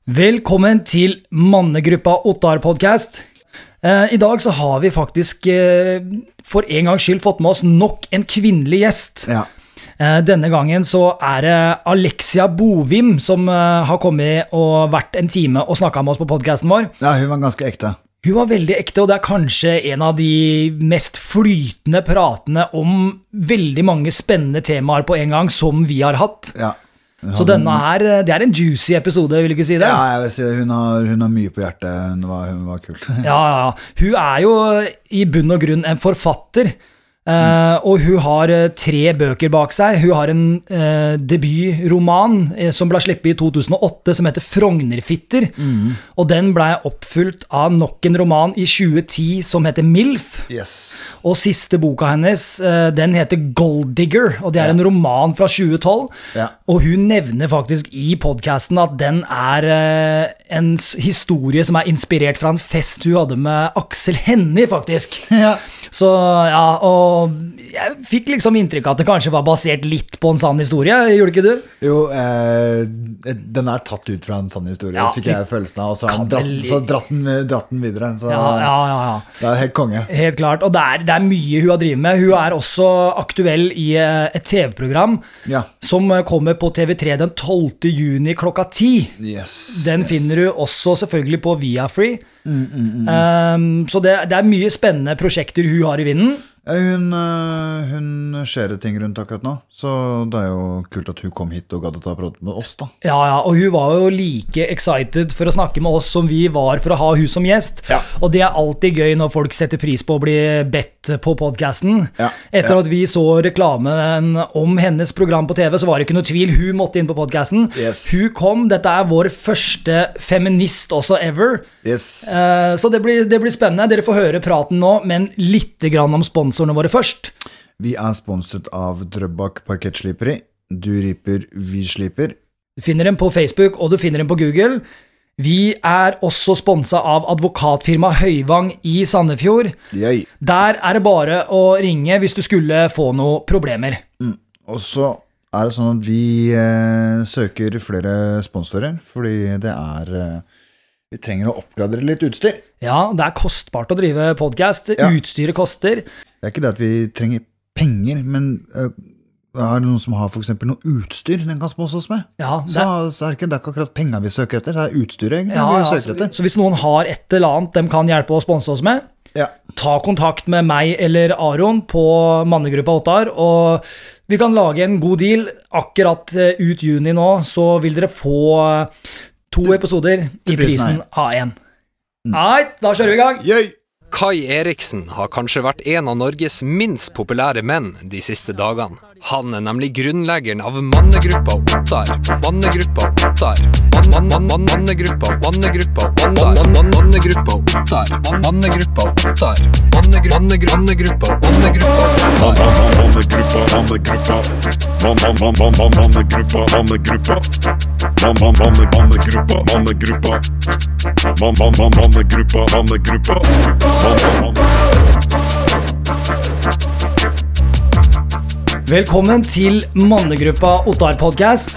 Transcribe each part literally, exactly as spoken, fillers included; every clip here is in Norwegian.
Velkommen til Mannegruppa Ottar-podcast. Eh, I dag så har vi faktisk eh, for en gangs skyld fått med oss nok en kvinnelig gjest. Ja. Eh, denne gangen så er det Alexia Bovim som eh, har kommet og vært en time og snakket med oss på podcasten vår. Ja, hun var ganske ekte. Hun var veldig ekte, og det er kanskje en av de mest flytende pratene om veldig mange spennende temaer på en gang som vi har hatt. Ja. Så denne her, det er en juicy episode, vil du ikke si det? Ja, jeg vil si hun har, hun har mye på hjertet. Hun var, hun var kul. Ja, ja. Hun er jo i bunn og grunn en forfatter, Uh, og hun har uh, tre bøker bak seg. Hun har en uh, debutroman uh, som ble slippet i to tusen og åtte som heter Frognerfitter, mm. og den ble oppfylt av nok en roman i tjue ti som heter MILF. Yes. Og siste boka hennes, uh, den heter Gold Digger, og det er ja. en roman fra tjue tolv, ja. og hun nevner faktisk i podcasten at den er uh, en historie som er inspirert fra en fest hun hadde med Aksel Hennie, faktisk. Ja. Så ja, og jeg fikk liksom inntrykk av at det kanskje var basert litt på en sann historie, gjorde ikke du? Jo, eh, den er tatt ut fra en sann historie, ja, fikk jeg følelsen av, og så har han dratt, så dratt, den, dratt den videre, så ja, ja, ja, ja. Det er helt konge. Helt klart, og det er, det er mye hun har drivet med. Hun er også aktuell i et T V-program ja. som kommer på T V tre den tolvte juni klokka ti. Yes, den yes. finner du også selvfølgelig på Viafree. Mm, mm, mm. Um, så det, det er mye spennende prosjekter hun har i vinden. Hun, hun skjer ting rundt akkurat nå, så det er jo kult at hun kom hit og gadd å ta prat med oss da. Ja, ja, og hun var jo like excited for å snakke med oss som vi var for å ha hun som gjest. Ja. Og det er alltid gøy når folk setter pris på å bli bedt på podcasten. Ja. Etter ja. at vi så reklamen om hennes program på T V, så var det ikke noe tvil, hun måtte inn på podcasten. Yes. Hun kom, dette er vår første feminist også ever. Yes. Uh, så det blir, det blir spennende. Dere får høre praten nå, men litt grann om sponsorene våre først. Vi er sponset av Drøbak Parkettsliperi. Du riper, vi sliper. Du finner dem på Facebook, og du finner dem på Google. Vi er også sponset av advokatfirma Høyvang i Sandefjord. Yay. Der er det bare å ringe hvis du skulle få noen problemer. Mm. Og så er det sånn at vi eh, søker flere sponsorer, fordi det er... Eh, vi trenger å oppgradere litt utstyr. Ja, det er kostbart å drive podcast. Ja. Utstyret koster. Det er ikke det at vi trenger penger, men uh, er det noen som har for eksempel noe utstyr den kan sponse oss med? Ja, det... Så, så er det ikke, det er ikke akkurat penger vi søker etter, det er utstyret egentlig ja, vi søker ja, etter. Så, så hvis noen har et eller annet de kan hjelpe å sponse oss med, ja. ta kontakt med meg eller Aron på Mannegruppa Ottar, og vi kan lage en god deal. Akkurat ut juni nå, så vil dere få... To episoder i prisen A én. Nei, da kjører vi i gang. Yay. Kai Eriksen har kanskje vært en av Norges minst populære menn de siste dagene. Han er nemlig grunnleggeren av Mannegruppa Ottar. Mannegruppa Ottar. Man, man, man, mannegruppa, mannegruppa Ottar. Mannegruppa Ottar. Mannegruppa Ottar. Mannegruppa, mannegruppa, mannegruppa Ottar. Mannegruppa, mannegruppa. Mannegruppa, mannegruppa. Mannegruppa, mannegruppa, mannegruppa. Mannegruppa, mannegruppa. Velkommen til Mannegruppa Ottar-podcast.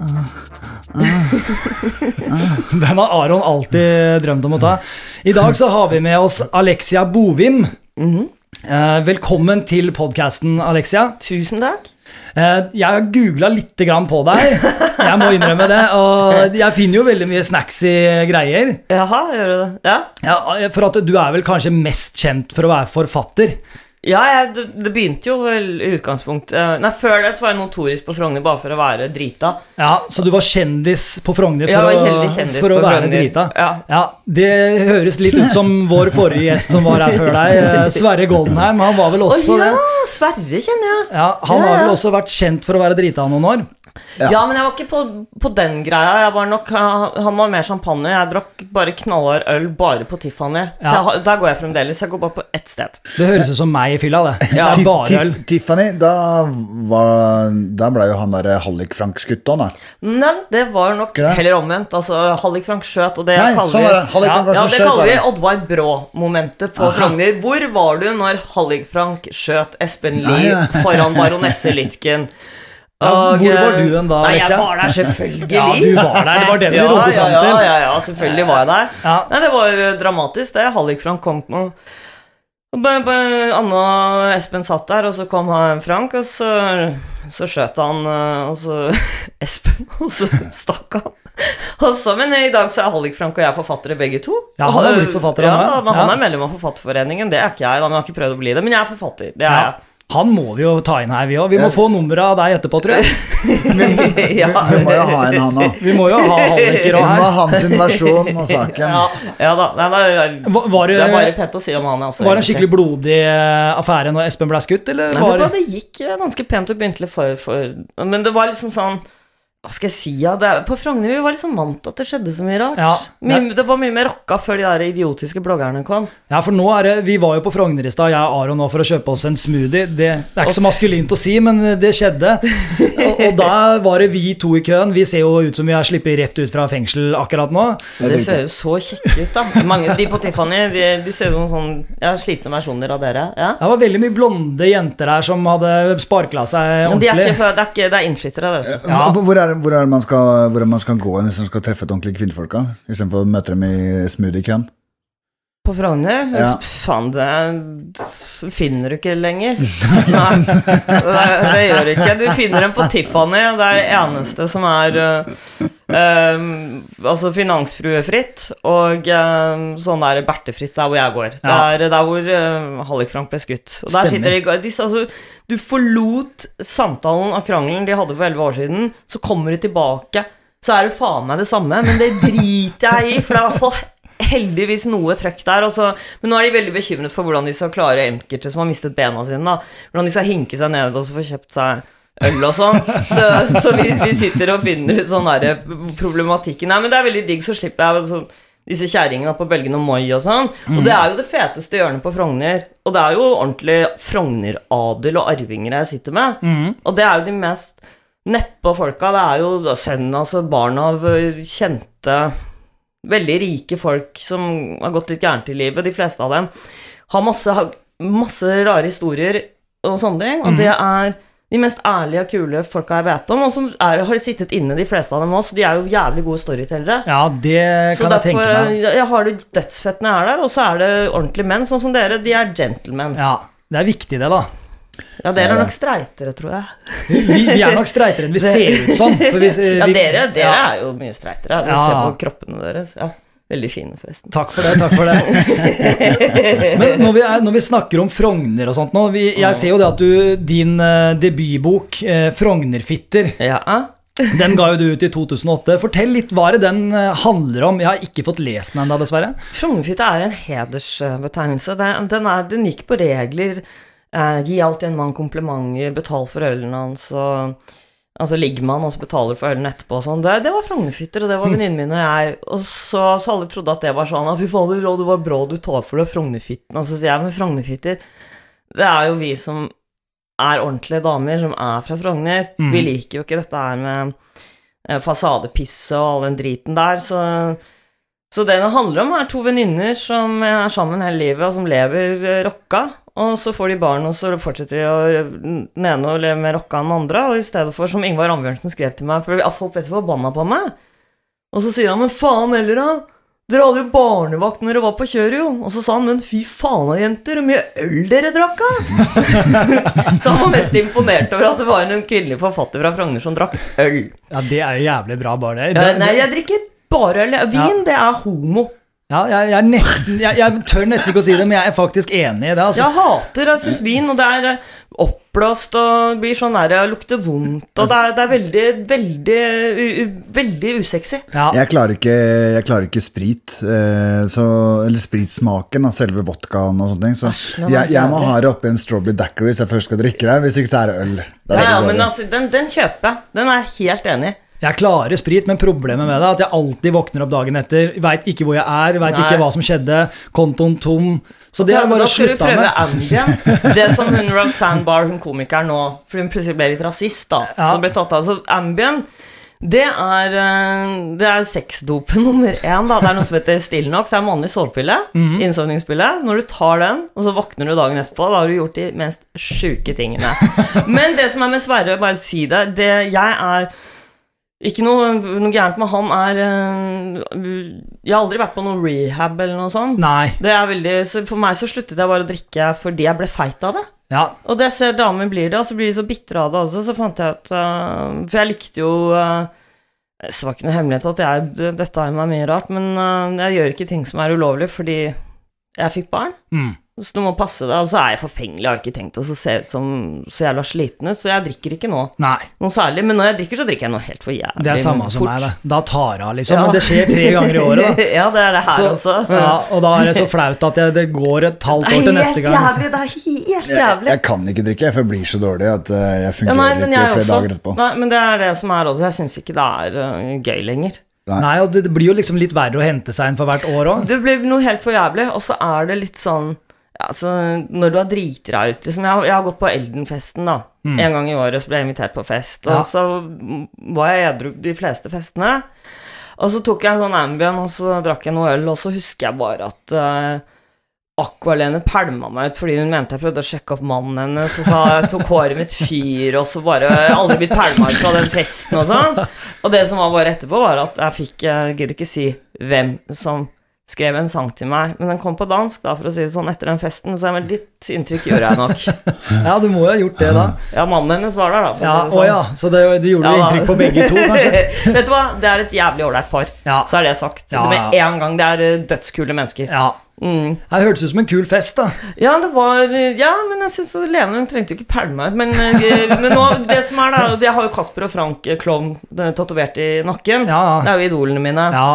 Den har Aron alltid drømt om å ta. I dag så har vi med oss Alexia Bovim. Mm-hmm. Velkommen til podcasten, Alexia. Tusen takk. Jeg har googlet litt grann på deg. Jeg må innrømme det. Og jeg finner jo veldig mye snacksy greier. Jaha, gjør du det? Ja. Ja, for at du er vel kanskje mest kjent for å være forfatter. Ja, jeg, det, det begynte jo vel i utgangspunkt. Nei, før det så var jeg notorisk på Frogner bare for å være drita. Ja, så du var kjendis på Frogner for, ja, å, for å være Frogner. drita. Ja. Ja, det høres litt ut som vår forrige gjest som var her før deg, Sverre Goldenheim. Han var vel også oh, ja, det. Sverre kjenner jeg. Ja, han ja, har vel ja. også vært kjent for å være drita noen år. Ja. ja, men jeg var ikke på, på den greia. Jeg var nok, han var mer champagne. Jeg drakk bare knallhard øl bare på Tiffany. Så ja. jeg, der går jeg fremdeles. Jeg går bare på ett sted. Det høres ut som meg i fylla, det. Ja. Det er bare øl. Tiffany, da, var, da ble jo han der Hallik-Frank skutt da. Nei, det var nok det? heller omvendt. Altså, Hallik-Frank skjøt, og det Nei, kaller så var det. Hallik-Frank ja, ja, det skjøt, kaller vi Oddvar Brå-momentet på Frogner. Hvor var du når Hallik-Frank skjøt Espen Lie ja, ja. foran baronesse Lytken? Og, hvor var du den da, Alexia? Nei, jeg var der selvfølgelig. Ja, du var der, det var det vi ja, ropte ja, frem til. Ja, ja, ja, selvfølgelig var jeg der. Ja. Nei, det var dramatisk, det. Hallik Frank kom på Anna og Espen satt der, og så kom Frank, og så, så skjøt han og så Espen, og så stakk han. Og så, men i dag så er Hallik Frank og jeg forfattere begge to. Ja, han har blitt forfatter. Ja, men han er medlem av Forfatterforeningen, det er ikke jeg, da, men jeg har ikke prøvd å bli det, men jeg er forfatter, det er ja. jeg. Han må vi jo ta inn her, vi også. Vi må få nummeret av deg etterpå, tror jeg. vi, vi, ja. vi må jo ha en han også. Vi må jo ha Halliker også her. Vi må ha hans versjon av saken. Ja, ja da, nei, nei, var, var det, det er bare pent å si om han også. Var det en skikkelig blodig affære når Espen ble skutt, eller? Nei, var... det gikk ganske pent og begyntelig for, for, men det var liksom sånn, hva skal jeg si, ja, det, på Frogner vi var liksom vant at det skjedde så mye rart. Ja, mye, det var mye mer rocka før de der idiotiske bloggerne kom. Ja, for nå er det, vi var jo på Frogner i sted, jeg og Aron nå for å kjøpe oss en smoothie. Det, det er ikke så maskulint å si, men det skjedde. Og, og da var det vi to i køen. Vi ser jo ut som vi har slippet rett ut fra fengsel akkurat nå. Det ser jo så kjekke ut da. Mange, de på Tiffany, de, de ser jo som sånn, ja, slitne versjoner av dere. Ja? Det var veldig mye blonde jenter her som hadde sparkla seg ordentlig. De er ikke, det er ikke, det er innflyttere, det. Ja. Hvor er Hvor er det man skal, hvor er man skal gå hvis man skal treffe et ordentlig kvinnfolk, i stedet for å møte dem i smoothie-køen? På Frogner? Ja. Faen, det finner du ikke lenger. Nei, det, det gjør du ikke. Du finner dem på Tiffany, det er det eneste som er uh, uh, altså finansfruefritt, og uh, sånn der Bertefritt der hvor jeg går. Det er der hvor uh, Hallik Frank ble skutt. Og der sitter de, de altså, du forlot samtalen av krangelen de hadde for elleve år siden, så kommer du tilbake, så er det faen meg det samme, men det driter jeg i, for det er i hvert fall heldigvis noe trøkk der også. Men nå er de veldig bekymret for hvordan de skal klare enkelte som har mistet bena sine da. Hvordan de skal hinke seg ned og så få kjøpt seg øl og sånn. Så, så vi, vi sitter og finner ut sånn der problematikken. Nei, men det er veldig digg, så slipper jeg så, disse kjæringene på Belgen og Moi og sånn. Og det er jo det feteste hjørnet på Frogner. Og det er jo ordentlig Frogner-adel og arvinger jeg sitter med. Mm. Og det er jo de mest neppe folka. Det er jo sønnen, altså barn av kjente veldig rike folk som har gått litt gærent i livet. De fleste av dem har masse, masse rare historier og sånne ting, og mm. det er de mest ærlige og kule folka jeg vet om, og som er, har sittet inne de fleste av dem også, så de er jo jævlig gode storytellere. Ja, det kan jeg tenke meg. Så derfor, jeg har det dødsfett når jeg er der, og så er det ordentlige menn, sånn som dere, de er gentlemen. Ja, det er viktig det da. Ja, dere er nok streitere, tror jeg. Vi, vi er nok streitere enn vi ser ut som. For vi, vi, ja, dere, dere ja. er jo mye streitere. Du ja. ser på kroppene deres. Ja, veldig fine forresten. Takk for det, takk for det. Men når vi, er, når vi snakker om Frogner og sånt nå, vi, jeg ser jo det at du, din uh, debutbok, uh, Frognerfitter, ja. den ga jo du ut i to tusen og åtte. Fortell litt hva det den uh, handler om. Jeg har ikke fått lest den enda, dessverre. Frognerfitter er en hedersbetegnelse. Den, den, er, den gikk på regler. Uh, gi alltid en mann komplimenter, betal for ølen hans, og altså ligger man og så betaler for ølen etterpå og sånn. Det, det var Frognerfitter, og det var venninnen min og jeg, og så, så alle trodde at det var sånn, fy fader, det var bra du tar for deg Frognerfitten, og så sier jeg, men Frognerfitter, det er jo vi som er ordentlige damer, som er fra Frogner. Mm. Vi liker jo ikke dette her med uh, fasadepisse og all den driten der, så... Så det det handler om er to venninner som er sammen hele livet, og som lever rocka, og så får de barn, og så fortsetter de å den ene å leve med rocka enn den andre, og i stedet for, som Ingvar Ambjørnsen skrev til meg, for folk ble så forbanna på meg, og så sier han, men faen heller da, dere hadde jo barnevakt når dere var på kjøret jo, og så sa han, men fy faen da jenter, hvor mye øl dere drakk da? Så han var mest imponert over at det var en kvinnelig forfatter fra Frogner som drakk øl. Ja, det er jo jævlig bra bare det. Ja, nei, jeg drikker bare øl. Vin, ja. Det er homo. Ja, jeg, jeg, nesten, jeg, jeg tør nesten ikke å si det, men jeg er faktisk enig i det. Altså. Jeg hater, jeg synes vin, og det er oppblåst, og blir sånn der, og lukter vondt, og det er, det er veldig, veldig, u, veldig usexy. Ja. Jeg, klarer ikke, jeg klarer ikke sprit, så, eller spritsmaken av selve vodkaen og sånne ting, så Æsj, jeg, jeg må ha det oppi en strawberry daiquiri hvis jeg først skal drikke det, hvis ikke så er det øl. Det er ja, ja, men altså, den, den kjøper jeg, den er jeg helt enig i. Jeg klarer sprit, men problemet med det er at jeg alltid våkner opp dagen etter, vet ikke hvor jeg er, vet Nei. ikke hva som skjedde, kontoen tom, så det er bare å slutte med. Da skal du prøve Ambien, det som hun Roseanne Barr, hun komiker nå, for hun plutselig ble litt rasist da, ja. som ble tatt av, så Ambien, Det er, det er sexdop nummer én da. Det er noe som heter Stilnox. Det er en vanlig sovepille, mm. innsovningspille. Når du tar den, og så våkner du dagen etterpå, da har du gjort de mest syke tingene. Men det som er med Sverre, bare si det, det jeg er ikke noe, noe gærent med han er jeg har aldri vært på noe rehab eller noe sånt. Nei. Det er veldig, så for meg så sluttet jeg bare å drikke fordi jeg ble feit av det. Ja. Og det ser damer blir det, og så blir de så bitre av det også. Så fant jeg at uh, for jeg likte jo uh, det var ikke noe hemmelighet at jeg dette er meg mye rart, men uh, jeg gjør ikke ting som er ulovlig fordi jeg fikk barn. Mm. Så du må passe deg, og så er jeg forfengelig, jeg har ikke tenkt å se ut som så jævla sliten ut, så jeg drikker ikke nå. Nei. Noe særlig, men når jeg drikker, så drikker jeg noe helt for jævlig. Det er samme som meg, det. Da tar jeg liksom, ja. Men det skjer tre ganger i året, da. Ja, det er det her så, også. Ja, og da er det så flaut at jeg, det går et halvt år til neste gang. Jævlig, det er helt jævlig. Jeg, jeg kan ikke drikke, for jeg blir så dårlig at jeg fungerer ja, nei, ikke flere også, dager etterpå. Nei, men det er det som er også, jeg synes ikke det er uh, gøy lenger. Nei. Nei, og det, det blir jo liksom litt verre å hente seg inn for hvert år også. Det blir noe helt for jævlig, og så er det litt sånn altså, når du har driter deg ut liksom, jeg, har, jeg har gått på Elden-festen da mm. en gang i året, så ble jeg invitert på fest og ja. Så var jeg edru de fleste festene og så tok jeg en sånn Ambien og så drakk jeg noe øl og så husker jeg bare at uh, Aqualene pælma meg ut fordi hun mente jeg prøvde å sjekke opp mannen hennes og så jeg tok håret mitt fyr og så bare aldri blitt pælma ut fra den festen og sånn og det som var bare etterpå var at jeg fikk, jeg gidder ikke si hvem som skrev en sang til meg, men den kom på dansk da, for å si det sånn, etter den festen, så jeg med litt inntrykk gjorde jeg nok. Ja, du må jo ha gjort det da. Ja, mannen hennes var der da, for ja, å si det sånn. Å ja, så det, du gjorde ja, inntrykk på begge to, kanskje? Vet du hva, det er et jævlig ordentlig par, ja. Så er det sagt. Ja, det med en gang, det er dødskule mennesker. Ja. Mm. Det hørtes ut som en kul fest da. Ja, det var, ja, men jeg synes at Lene trengte jo ikke pælme meg ut, men, men nå, det som er da, jeg har jo Kasper og Frank Klovn tatovert i nakken, ja. Det er jo idolene mine. Ja.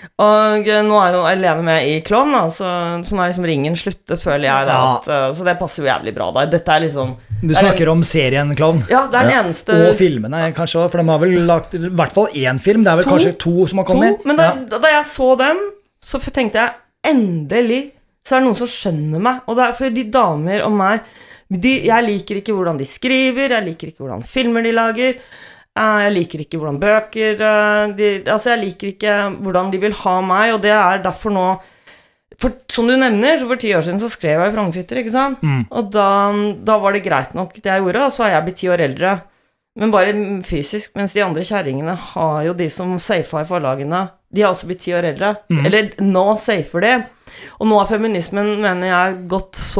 Og nå er jo Lene med i Klovn da, så, så nå er liksom ringen sluttet, føler jeg da, at, så det passer jo jævlig bra da. Dette er liksom Du snakker en, om serien Klovn. Ja, det er den ja. eneste Og filmene kanskje også, for de har vel lagt i hvert fall én film, det er vel to, kanskje to som har kommet. To, men da, ja. da jeg så dem, så tenkte jeg endelig så er det noen som skjønner meg, og det er for de damer og meg, de, jeg liker ikke hvordan de skriver, jeg liker ikke hvordan filmer de lager, jeg liker ikke hvordan bøker, de, altså jeg liker ikke hvordan de vil ha meg, og det er derfor nå, for, som du nevner, så for ti år siden så skrev jeg i Frognerfitter, ikke sant? Mm. Og da, da var det greit nok det jeg gjorde, og så har jeg blitt ti år eldre, men bare fysisk, mens de andre kjæringene har jo de som safer i forlagene, de har også blitt ti år eldre, mm. eller nå safer de, og nå har feminismen, mener jeg, gått så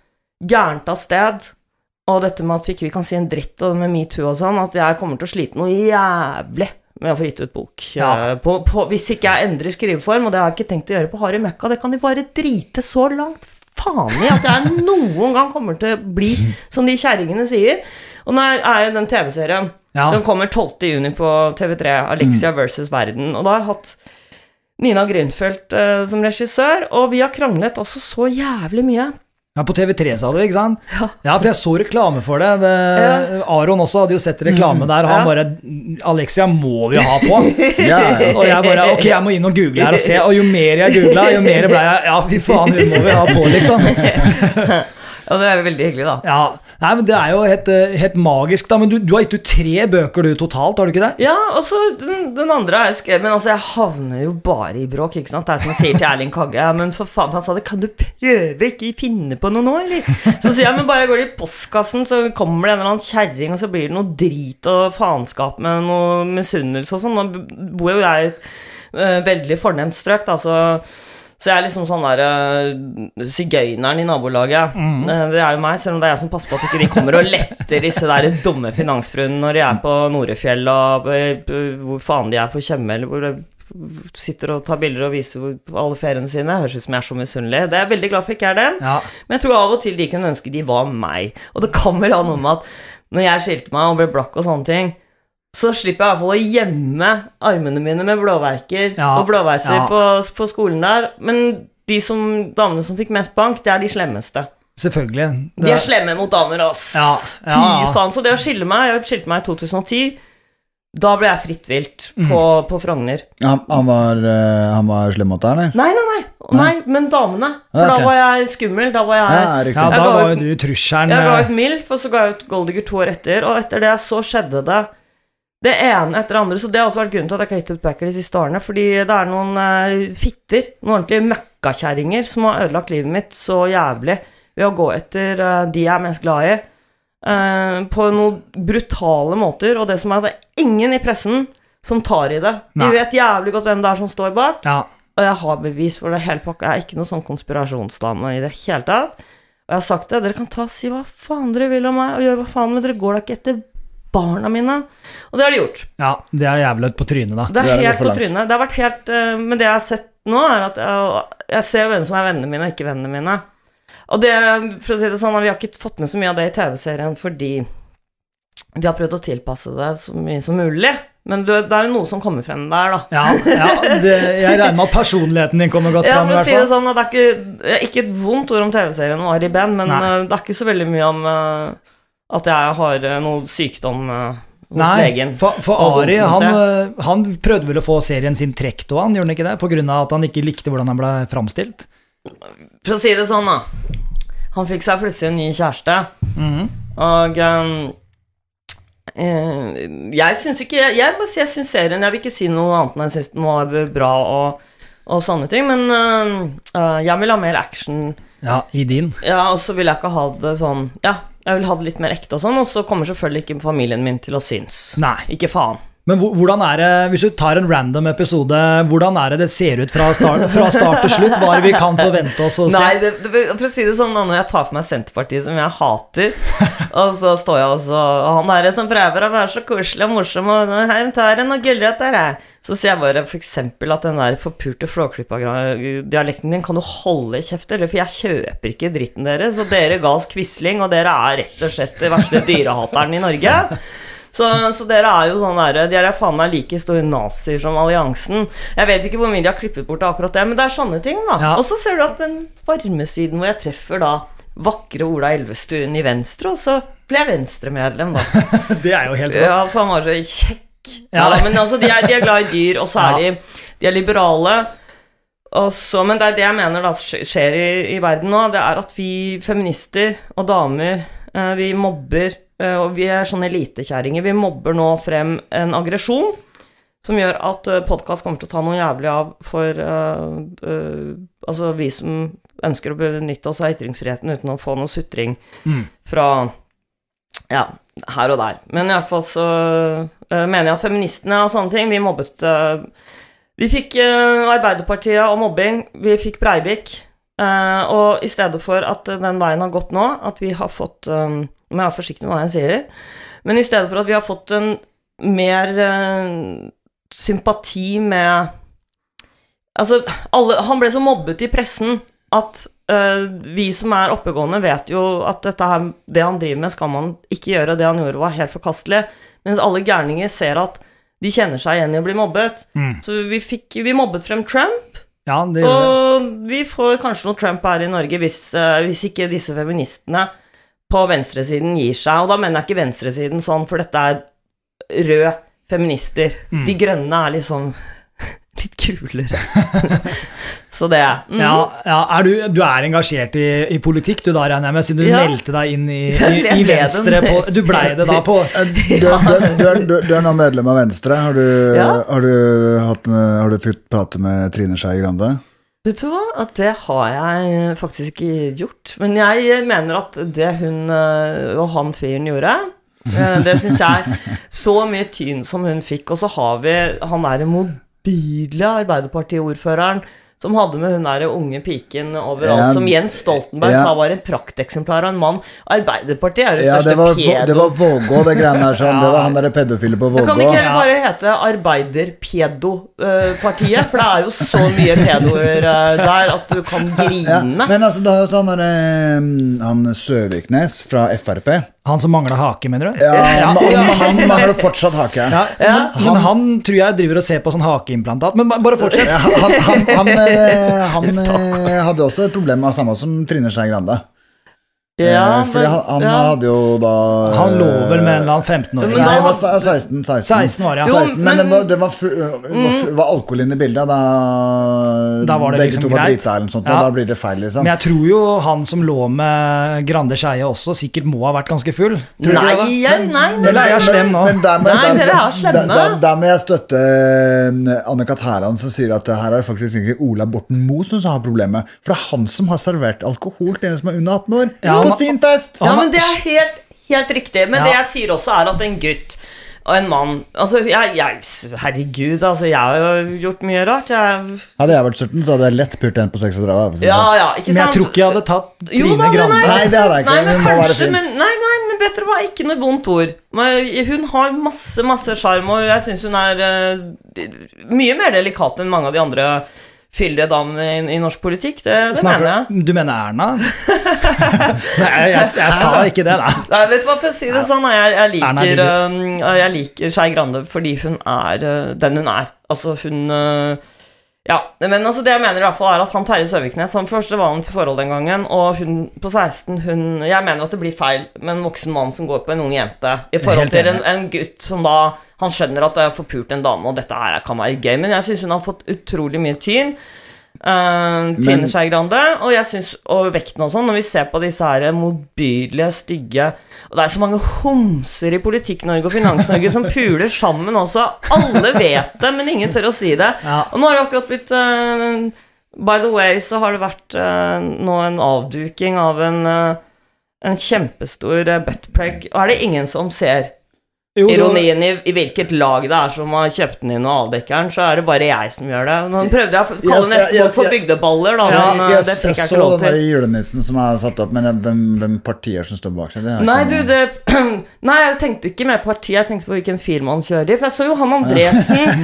gærent av sted, og dette med at vi ikke kan si en dritt og med MeToo og sånn, at jeg kommer til å slite noe jævlig med å få gitt ut bok. Ja. På, på, hvis ikke jeg endrer skriveform, og det har jeg ikke tenkt å gjøre på Harry Møkka, det kan de bare drite så langt faen i at jeg noen gang kommer til å bli som de kjæringene sier. Og nå er jo den T V-serien, ja. Den kommer tolvte juni på T V tre, Alexia versus Verden, og da har jeg hatt Nina Grünfeldt uh, som regissør, og vi har kranglet også så jævlig mye. Ja, på T V tre sa du, ikke sant? Ja. Ja, for jeg så reklame for det. det ja. Aron også hadde jo sett reklame der, og han bare, Alexia må vi ha på. Ja. Og jeg bare, ok, jeg må inn og google her og se, og jo mer jeg googlet, jo mer ble jeg, ja, fy faen, hun må vi ha på, liksom. Ja, det er veldig hyggelig da. Ja, nei, men det er jo helt, helt magisk da, men du, du har gitt ut tre bøker du totalt, har du ikke det? Ja, og så den, den andre har jeg skrevet, men altså jeg havner jo bare i bråk, ikke sant? Det er som jeg sier til Erling Kagge, ja, men for faen, han sa det, kan du prøve ikke finne på noe nå, eller? Så sier jeg, men bare jeg går i postkassen, så kommer det en eller annen kjerring, og så blir det noe drit og faenskap med noe misunnelse og sånn. Nå bor jo jeg i et uh, veldig fornemt strøk, da, så... Så jeg er liksom sånn der uh, sigøyneren i nabolaget. Mm. Uh, det er jo meg, selv om det er jeg som passer på at ikke de kommer og letter disse der dumme finansfruene når de er på Norefjell og uh, hvor faen de er på Tjøme, eller hvor de sitter og tar bilder og viser alle feriene sine. Det høres ut som jeg er så misunnelig. Det er jeg veldig glad for ikke er det. Ja. Men jeg tror av og til de kunne ønske de var meg. Og det kan vel ha noe med at når jeg skilte meg og ble blakk og sånne ting, så slipper jeg i hvert fall å gjemme armene mine med blåverker ja, og blåveiser ja. på, på skolen der. Men de som, damene som fikk mest bank, det er de slemmeste. Selvfølgelig. Det... De er slemme mot damer, ass. Ja, ja. Fy faen. Så det å skille meg, jeg skilte meg i to tusen og ti, da ble jeg fritt vilt på, mm. på Frogner. Ja, han, var, uh, han var slem mot deg, eller? Nei, nei, nei. Nei, men damene. For okay. Da var jeg skummel. Da var jeg... Ja, ja da var jo du trusselen. Jeg ga ut MILF, og så ga jeg ut Goldiger to år etter, og etter det så skjedde det det ene etter det andre, så det har også vært grunnen til at jeg ikke har gitt ut bøker de siste årene, fordi det er noen uh, fitter, noen ordentlige møkkakjæringer som har ødelagt livet mitt så jævlig ved å gå etter uh, de jeg er mest glad i, uh, på noen brutale måter, og det som er det er ingen i pressen som tar i det. De Nei. vet jævlig godt hvem det er som står bak, ja. og jeg har bevis for det hele pakka. Jeg er ikke noe sånn konspirasjonsdame i det hele tatt, og jeg har sagt det, dere kan ta og si hva faen dere vil om meg, og gjøre hva faen, men dere går da ikke etter barna mine, og det har de gjort. Ja, det er jævlig på trynet da. Det er, det er helt på trynet. Det har vært helt, uh, men det jeg har sett nå er at jeg, jeg ser hvem som er vennene mine og ikke vennene mine. Og det, for å si det sånn, vi har ikke fått med så mye av det i tv-serien fordi vi har prøvd å tilpasse det så mye som mulig. Men det er jo noe som kommer frem der da. Ja, ja det, jeg regner med at personligheten din kommer godt ja, frem i hvert fall. Ja, for å si det sånn, at det er ikke, ikke et vondt ord om tv-serien og Ari Ben, men uh, det er ikke så veldig mye om... Uh, at jeg har noe sykdom uh, hos Nei, legen. For, for Ari, han, han prøvde vel å få serien sin trekt, og han gjorde han ikke det, på grunn av at han ikke likte hvordan han ble fremstilt? For å si det sånn da, han fikk seg plutselig en ny kjæreste, mm-hmm. og um, uh, jeg synes ikke, jeg, jeg, jeg synes serien, jeg vil ikke si noe annet enn jeg synes den var bra og, og sånne ting, men uh, uh, jeg vil ha mer action. Ja, i din. Ja, og så vil jeg ikke ha det sånn, ja, jeg vil ha det litt mer ekte og sånn, og så kommer selvfølgelig ikke familien min til å synes. Nei. Ikke faen. Men hvordan er det, hvis du tar en random episode, hvordan er det det ser ut fra start, fra start til slutt? Hva er det vi kan forvente oss å se? Nei, det, det, for å si det sånn, når jeg tar for meg Senterpartiet som jeg hater, og så står jeg også, og han er som prøver å være så koselig og morsom, og jeg tar en og gulrøtt der, jeg. Så sier jeg bare for eksempel at den der forpurte flåklippa-dialekten din kan du holde i kjeft, eller for jeg kjøper ikke dritten deres, og dere ga oss Quisling, og dere er rett og slett det verste dyrehateren i Norge. Så, så dere er jo sånn der, dere er faen meg like store nazier som alliansen. Jeg vet ikke hvor mye de har klippet bort akkurat det, men det er sånne ting da. Ja. Og så ser du at den varme siden hvor jeg treffer da vakre Ola Elvestuen i Venstre, og så blir jeg Venstre-medlem da. Det er jo helt bra. Ja, for han var så kjekk. Ja, da, men altså, de er, de er glad i dyr, og så er ja. de, de er liberale, og så, men det er det jeg mener da skjer i, i verden nå, det er at vi feminister og damer, eh, vi mobber, eh, og vi er sånne elitekjæringer, vi mobber nå frem en aggresjon, som gjør at uh, podcast kommer til å ta noe jævlig av for uh, uh, altså vi som ønsker å benytte oss av ytringsfriheten uten å få noe sutring mm. fra ja, her og der. Men i hvert fall så uh, mener jeg at feministene og sånne ting, vi mobbet uh, vi fikk uh, Arbeiderpartiet og mobbing, vi fikk Breivik, uh, og i stedet for at uh, den veien har gått nå, at vi har fått um, nå må jeg være forsiktig med hva jeg sier, men i stedet for at vi har fått en mer uh, sympati med altså, alle, han ble så mobbet i pressen at uh, vi som er oppegående vet jo at dette her, det han driver med skal man ikke gjøre, det han gjorde var helt forkastelig, mens alle gærninger ser at de kjenner seg igjen i å bli mobbet. Mm. Så vi, fikk, vi mobbet frem Trump, ja, det gjør det. Og vi får kanskje noe Trump her i Norge hvis, uh, hvis ikke disse feministene på venstresiden gir seg, og da mener jeg ikke venstresiden sånn, for dette er rød feminister. Mm. De grønne er liksom litt kulere. Så det er mm. ja, ja, er du, du er engasjert i, i politikk du da, regner jeg med, siden du ja. meldte deg inn i, i, i Venstre på, du ble det da på du, du, du, er, du, du er nå medlem av Venstre. Har du, ja. har du, hatt, har du fått prate med Trine Skei Grande? Vet du hva? At det har jeg faktisk ikke gjort, men jeg mener at det hun og han fyren gjorde, det synes jeg så mye tyn som hun fikk, og så har vi han der mobile Arbeiderparti-ordføreren som hadde med hun der unge piken overalt, ja, som Jens Stoltenberg ja. sa var en prakteksemplar av en mann. Arbeiderpartiet er det ja, største det var, pedo. Det var Vågå, det greiene der, sånn. Ja. Det var han der pedofile på Vågå. Kan det ikke bare hete Arbeiderpedo-partiet? For det er jo så mye pedoer der at du kan grine. Ja, men altså, det er jo sånn der, han Søviknes fra F R P. Han som mangler hake, mener du? Ja, ja. Han, han mangler fortsatt hake. Ja, ja. Men, men han tror jeg driver og ser på sånn hakeimplantat. Men bare fortsett. Ja, han han, han, han hadde også et problem av samme som Trine Skei Grande. Ja, Fordi han, han ja. hadde jo da Han lå vel med en eller annen femten-åring. Nei, det var seksten, seksten. seksten var det, ja. Jo, seksten, men, men det var, det var, fu, var, fu, var alkohol inne i bildet. Da, da var det begge liksom to var greit. drita eller noe sånt, Ja. og da blir det feil, liksom. Men jeg tror jo han som lå med Grande Skeie også sikkert må ha vært ganske full. Tror du Nei, ikke det, da? jeg, nei, nei. Eller er jeg slem nå? Men der må, Nei, der, dere er slemme. Der, der, der må jeg støtte eh, Anne-Kat. Herland, som sier at det her er faktisk ikke Ola Borten Moe som har problemet. For det er han som har servert alkohol til en som er under atten år, Ja, på han- sin test! Ja, men det er helt, helt riktig. Men Ja. det jeg sier også er at en gutt og en mann Altså, jeg, jeg herregud, altså, jeg har jo gjort mye rart. Jeg, Hadde jeg vært sytten, så hadde jeg lett pult en på seksogtredve. ja, ja, ikke sant? Men jeg tror ikke jeg hadde tatt Jo da, Trine men Grande. nei, Nei, det hadde jeg ikke. Nei, men Hun må være kanskje, fin. men, nei, nei, men vet dere hva, ikke noe vondt ord. Men hun har masse, masse charm, og jeg synes hun er uh, mye mer delikat enn mange av de andre fyldige damene i, i norsk politikk. Det, det Snakker, mener jeg. du mener Erna? Nei, jeg, jeg, jeg sa ikke det, da. Nei, vet du hva, for å si det sånn, jeg, jeg Erna liker, er um, jeg liker Skei Grande fordi hun er uh, den hun er. Altså, hun uh, ja, men altså det jeg mener i hvert fall er at han Terje Søviknes, han første var han til forhold den gangen, og hun på seksten, hun, jeg mener at det blir feil med en voksen mann som går på en ung jente, i forhold Helt til en, enig. en gutt som da, han skjønner at jeg har forpult en dame, og dette her kan være gøy, men jeg synes hun har fått utrolig mye tyn, uh, Trine Skei Grande, og jeg synes, og vekten og sånn, når vi ser på disse her motbydelige, stygge, og det er så mange homser i Politikk-Norge og Finans-Norge som puler sammen også, alle vet det, men ingen tør å si det, Ja. og nå har det akkurat blitt uh, by the way, så har det vært uh, nå en avduking av en uh, en kjempestor uh, buttplug, og er det ingen som ser Jo, det var- ironien i, i hvilket lag det er som har kjøpt den inn og avdekker den, så er det bare jeg som gjør det. Nå prøvde jeg å kalle Jeg- nesten jeg- folk for jeg- bygdeballer, da, Ja, men uh, jeg, det jeg, fikk jeg så ikke lov den der til. julenissen som er satt opp, men hvem, hvem partier som står bak seg? Det er Nei, ikke du, det Nei, jeg tenkte ikke mer parti, jeg tenkte på hvilken firma han kjører i. For jeg så jo han Andresen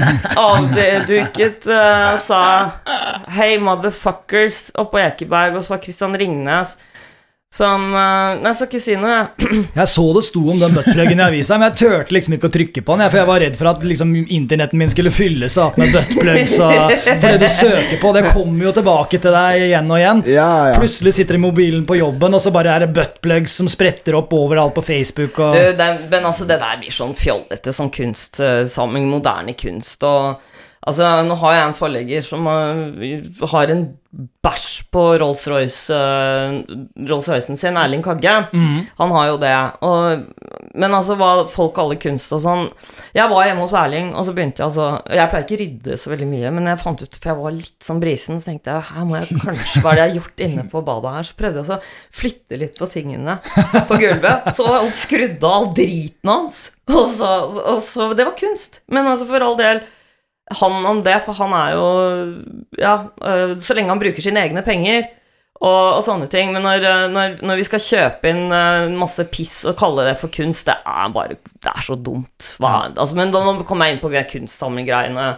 avduket uh, og sa Hey, motherfuckers, oppå Ekeberg, og så var Christian Ringnes som uh, Nei, jeg skal ikke si noe, jeg. Jeg så det sto om den buttpluggen i avisa, men jeg turte liksom ikke å trykke på den, jeg, for jeg var redd for at liksom, internetten min skulle fylle seg opp med buttplugs, og for det du søker på, det kommer jo tilbake til deg igjen og igjen. Ja, ja. Plutselig sitter du i mobilen på jobben, og så bare er det buttplugs som spretter opp overalt på Facebook. Og... Du, det, men altså, det der blir sånn fjollete, sånn kunstsamling, moderne kunst, og altså, nå har jeg en forlegger som uh, har en bæsj på Rolls-Royce, uh, Rolls-Roycen sin, Erling Kagge. Mhm. Han har jo det. Og, men altså, hva folk kaller kunst og sånn. Jeg var hjemme hos Erling, og så begynte jeg altså Jeg pleier ikke å rydde så veldig mye, men jeg fant ut, for jeg var litt sånn brisen, så tenkte jeg, her må jeg kanskje, hva er det jeg har gjort inne på badet her? Så prøvde jeg også å flytte litt på tingene på gulvet. Så var alt skrudd av, all driten hans. Og så, og så Det var kunst. Men altså, for all del han om det, for han er jo ja, øh, så lenge han bruker sine egne penger og, og sånne ting, men når, når, når vi skal kjøpe inn øh, masse piss og kalle det for kunst, det er bare, det er så dumt. Hva, altså, men da kommer jeg inn på kunstsamling-greiene.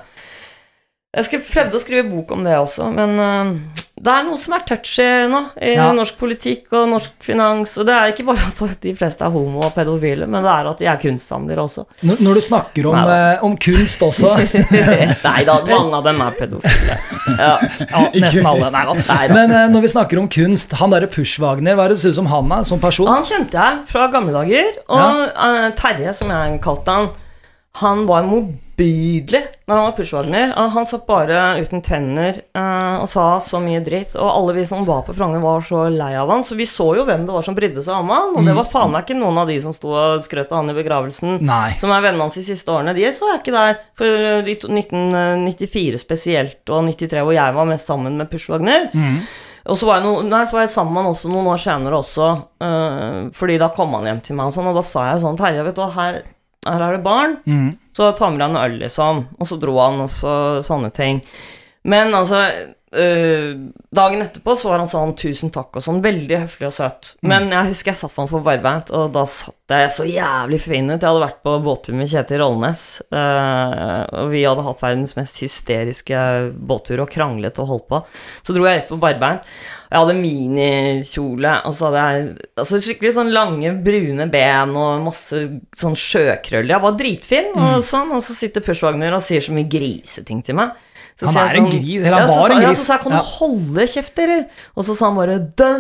Jeg skal prøvde å skrive bok om det også, men øh, det er noe som er touchy nå i Ja. norsk politikk og norsk finans, og det er ikke bare at de fleste er homo og pedofile, men det er at de er kunstsamlere også. Når, når du snakker om, Nei, eh, om kunst også Nei da, mange av dem er pedofile. Ja. ja, nesten alle, nei da. Nei da. Men eh, når vi snakker om kunst, han der Push-Wagner, hva er det du synes om han er, som person? Han kjente jeg fra gamle dager, og eh, Terje, som jeg kalte han, han var motbydelig når han var Push-Wagner. Han satt bare uten tenner eh, og sa så mye dritt, og alle vi som var på Frogner var så lei av han, så vi så jo hvem det var som brydde seg om han, og det var faen meg ikke noen av de som sto og skrøt av han i begravelsen, Nei. som er vennene hans de siste årene. De så jeg ikke der, for i nitten nittifire spesielt, og nittitre, hvor jeg var mest sammen med Push-Wagner. Og så var, jeg no, nei, så var jeg sammen med han også noen år senere også, øh, fordi da kom han hjem til meg og sånn, og da sa jeg sånn, Terje, vet du hva, her, her er det barn, Mhm. så ta med deg en øl liksom, og så dro han og så, sånne ting. Men altså, øh, dagen etterpå så var han sånn, tusen takk og sånn, veldig høflig og søt. Men jeg husker jeg satt for han på barbeint, og da satt jeg så jævlig fin ut. Jeg hadde vært på båttur med Kjetil Rollnes, øh, og vi hadde hatt verdens mest hysteriske båttur og kranglet og holdt på. Så dro jeg rett på barbeint. Jeg hadde minikjole, og så hadde jeg altså skikkelig sånn lange, brune ben og masse sånn sjøkrøller. Jeg var dritfin, og sånn, og så sitter Push-Wagner og sier så mye griseting til meg. Så Han sier er jeg en gris, eller han ja, så var sa- en Ja, gris. så sa jeg, kan du Ja. holde kjeft, eller? Og så sa han bare, dø,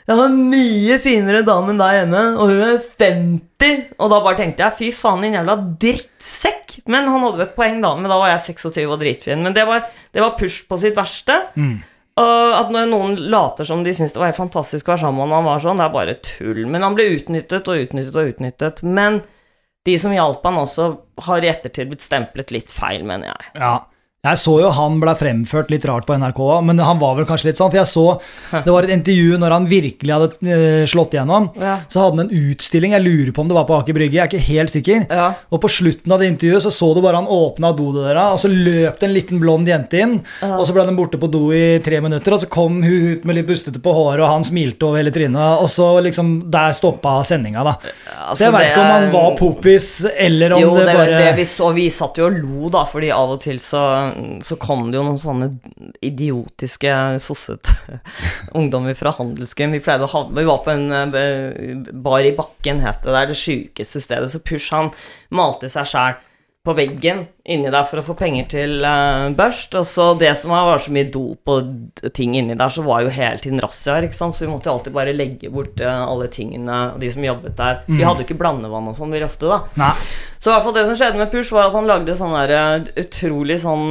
jeg har en mye finere dame enn deg hjemme, og hun er femti. Og da bare tenkte jeg, fy faen, din jævla drittsekk. Men han hadde jo et poeng da, men da var jeg seksogtyve og dritfin. Men det var, det var push på sitt verste. Mm. Og at når noen later som de synes det var helt fantastisk å være sammen, han var sånn, det er bare tull. Men han ble utnyttet og utnyttet og utnyttet. Men de som hjalp han også, har i ettertid blitt stemplet litt feil, mener jeg. Ja. Jeg så jo han ble fremført litt rart på N R K, men han var vel kanskje litt sånn, for jeg så, det var et intervju når han virkelig hadde uh, slått igjennom, ja. Så hadde han en utstilling, jeg lurer på om det var på Aker Brygge, jeg er ikke helt sikker, ja. Og på slutten av det intervjuet så så du bare han åpnet dodøra, og så løp det en liten blond jente inn, ja. Og så ble den borte på do i tre minutter, og så kom hun ut med litt bustete på håret, og han smilte over hele trynet, og så liksom, der stoppet sendinga da. Altså, så jeg vet ikke om han var popis, eller om jo, det, det bare... Jo, det vi så, vi satt jo og lo da, fordi av og til så så kom det jo noen sånne idiotiske sossete ungdommer fra Handelsgym. Vi pleide å ha, vi var på en bar i Bakken, het det der, det sykeste stedet, så Push han malte seg selv på veggen inni der for å få penger til uh, børst, og så det som var, var så mye dop og ting inni der, så var jo hele tiden rassier, ikke sant, så vi måtte jo alltid bare legge bort uh, alle tingene, de som jobbet der. Mm. Vi hadde jo ikke blandevann og sånn veldig ofte da. Nei. Så i hvert fall det som skjedde med Push var at han lagde sånn der uh, utrolig sånn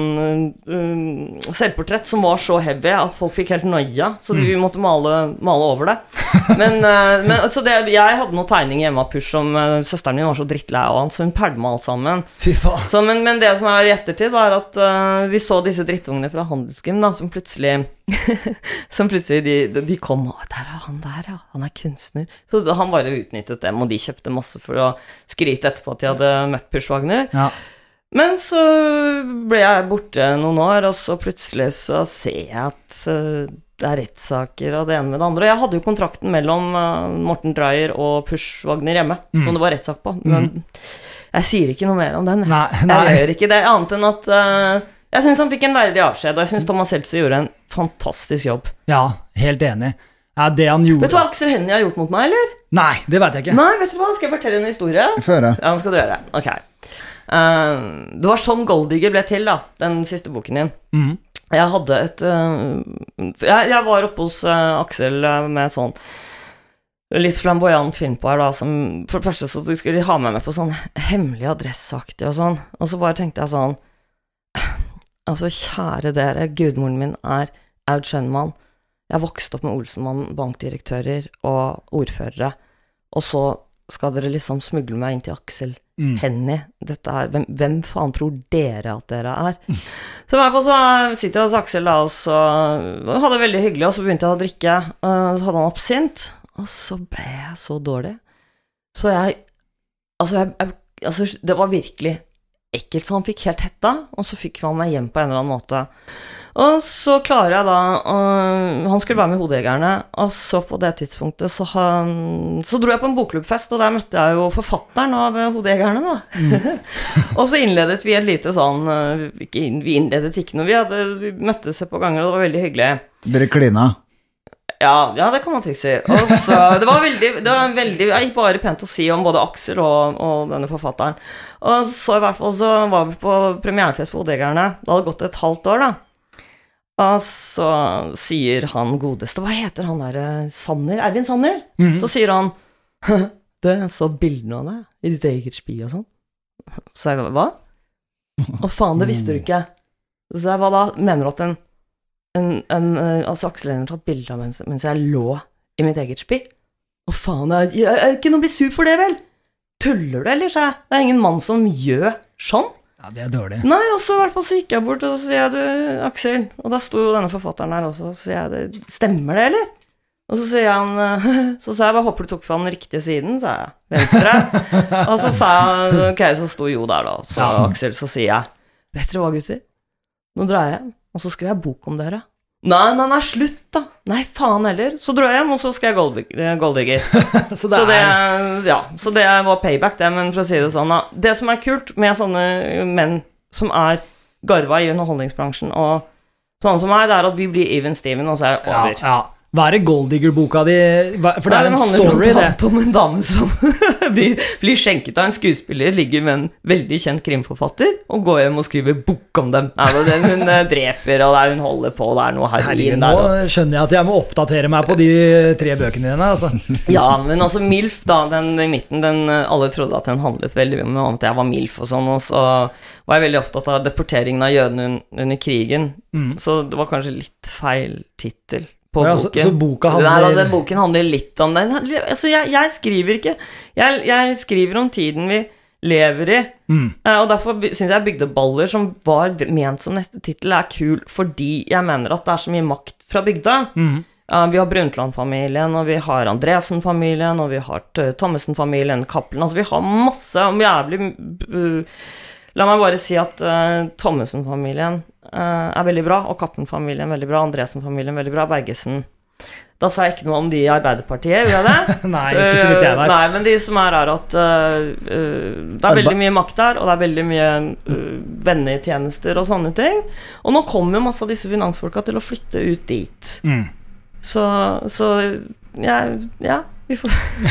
uh, selvportrett som var så heavy at folk fikk helt noia, så mm. vi måtte male, male over det. Men, uh, men så det, jeg hadde noen tegninger hjemme av Push som uh, søsteren min var så drittlei av han, så hun pælma alt sammen. Fy faen. Så, men, men det som er i ettertid var at uh, vi så disse drittungene fra Handelsgym da, som plutselig som plutselig de, de kom og der er han der, ja, han er kunstner. Så han bare utnyttet dem, og de kjøpte masse for å skryte etterpå at de hadde møtt Push Wagner. Ja. Men så ble jeg borte noen år, og så plutselig så ser jeg at uh, det er rettssaker og det ene med det andre. Og jeg hadde jo kontrakten mellom uh, Morten Dreyer og Push Wagner hjemme, mm. som det var rettssak på. Men mm. jeg sier ikke noe mer om den. Nei, nei. Jeg gjør ikke det, annet enn at uh, jeg synes han fikk en verdig avskjed, og jeg synes Thomas Seltzer gjorde en fantastisk jobb. Ja, helt enig. Ja, det han gjorde... Vet du hva Aksel Hennie har gjort mot meg, eller? Nei, det vet jeg ikke. Nei, vet du hva? Skal jeg fortelle en historie? Føre. Ja, nå skal du gjøre. Ok. Uh, det var sånn Golddigger ble til, da, den siste boken din. Mm. Jeg hadde et... Uh, jeg, jeg var oppe hos uh, Aksel uh, med sånn litt flamboyant film på her da, som for det første så skulle de ha med meg på sånn hemmelig adresseaktig og sånn, og så bare tenkte jeg sånn, altså kjære dere, gudmoren min er Aud Schønmann, jeg vokste opp med Olsenmann, bankdirektører og ordførere, og så skal dere liksom smugle meg inn til Aksel mm. Hennie, dette her, hvem, hvem faen tror dere at dere er? Mm. Så i hvert fall så sitter jeg hos Aksel da, og så hadde det veldig hyggelig, og så begynte jeg å drikke, og så hadde han absint, og så ble jeg så dårlig. Så jeg, altså, jeg, jeg, altså det var virkelig ekkelt, så han fikk helt hetta, og så fikk han meg hjem på en eller annen måte. Og så klarer jeg da, uh, han skulle være med Hodejegerne, og så på det tidspunktet så, han, så dro jeg på en bokklubbfest, og der møtte jeg jo forfatteren av Hodejegerne da. Mm. Og så innledet vi et lite sånn, uh, vi innledet ikke noe, vi, hadde, vi møttes et par ganger, og det var veldig hyggelig. Dere klina? Ja, ja, det kan man trygt si. Og så, det var veldig, det var veldig, jeg gikk bare pent å si om både Aksel og, og denne forfatteren. Og så i hvert fall så var vi på premierefest på Hodejegerne. Det hadde gått et halvt år da. Og så sier han godeste, hva heter han der, Sanner, Ervin Sanner? Mm. Så sier han, det er så bildene av deg i ditt eget spi og sånn. Så jeg, hva? Å faen, det visste du ikke. Så jeg, hva da? Mener du at en En, en, altså Aksel Hennie har tatt bilder av mens, mens jeg lå i mitt eget spy. Å faen, jeg, jeg, jeg er ikke noe bli sur for det vel? Tuller du eller, sa jeg? Det er ingen mann som gjør sånn. Ja, det er dårlig. Nei, og så i hvert fall så gikk jeg bort, og så sier jeg, du, Aksel, og da sto jo denne forfatteren her også, og så sier jeg, stemmer det, eller? Og så sier han, så sa jeg, hva håper du tok for den riktige siden, sa jeg, venstre. Og så sa jeg, ok, så sto jo der da, så Aksel, så sier jeg, vet dere hva gutter? Nå drar jeg hjem. Og så skrev jeg bok om dere. Nei, nei, nei, slutt da. Nei, faen heller. Så dro jeg hjem, og så skrev jeg Golddigger. så, det så, det, ja, så det var payback, det, men for å si det sånn da. Det som er kult med sånne menn som er garva i underholdningsbransjen, og sånn som meg, det er at vi blir even Steven, og så er det over. Ja, ja. Hva er det Golddigger-boka di? For det er en story, det. Det handler om en dame som blir, blir skjenket av en skuespiller, ligger med en veldig kjent krimforfatter, og går hjem og skriver bok om dem. Nei, det, hun dreper, og der hun holder på, og det er noe heroin der. Nå skjønner jeg at jeg må oppdatere meg på de tre bøkene dine, altså. Ja, men altså MILF da, den i midten, den, alle trodde at den handlet veldig om at jeg var MILF og sånn, og så var jeg veldig opptatt av deporteringen av jødene under krigen, mm. så det var kanskje litt feil titel. Ja, så, så boka handler... Nei, da, den boken handler litt om det. Altså, jeg, jeg skriver ikke. Jeg, jeg skriver om tiden vi lever i. Mm. Og derfor synes jeg Bygdeballer, som var ment som neste titel, er kul, fordi jeg mener at det er så mye makt fra bygda. Mm. Uh, vi har Brundtland-familien, og vi har Andresen-familien, og vi har Thommessen-familien, Cappelen. Altså, vi har masse om jævlig... Uh, La meg bare si at uh, Thommessen-familien uh, er veldig bra, og Cappelen-familien veldig bra, Andresen-familien veldig bra, Bergesen. Da sa jeg ikke noe om de i Arbeiderpartiet, gjør jeg det? Nei, ikke så vidt jeg vet. Nei, men de som er er at uh, uh, det er veldig mye makt der, og det er veldig mye uh, vennetjenester og sånne ting. Og nå kommer jo masse av disse finansfolka til å flytte ut dit. Mm. Så, så jeg, ja... Får...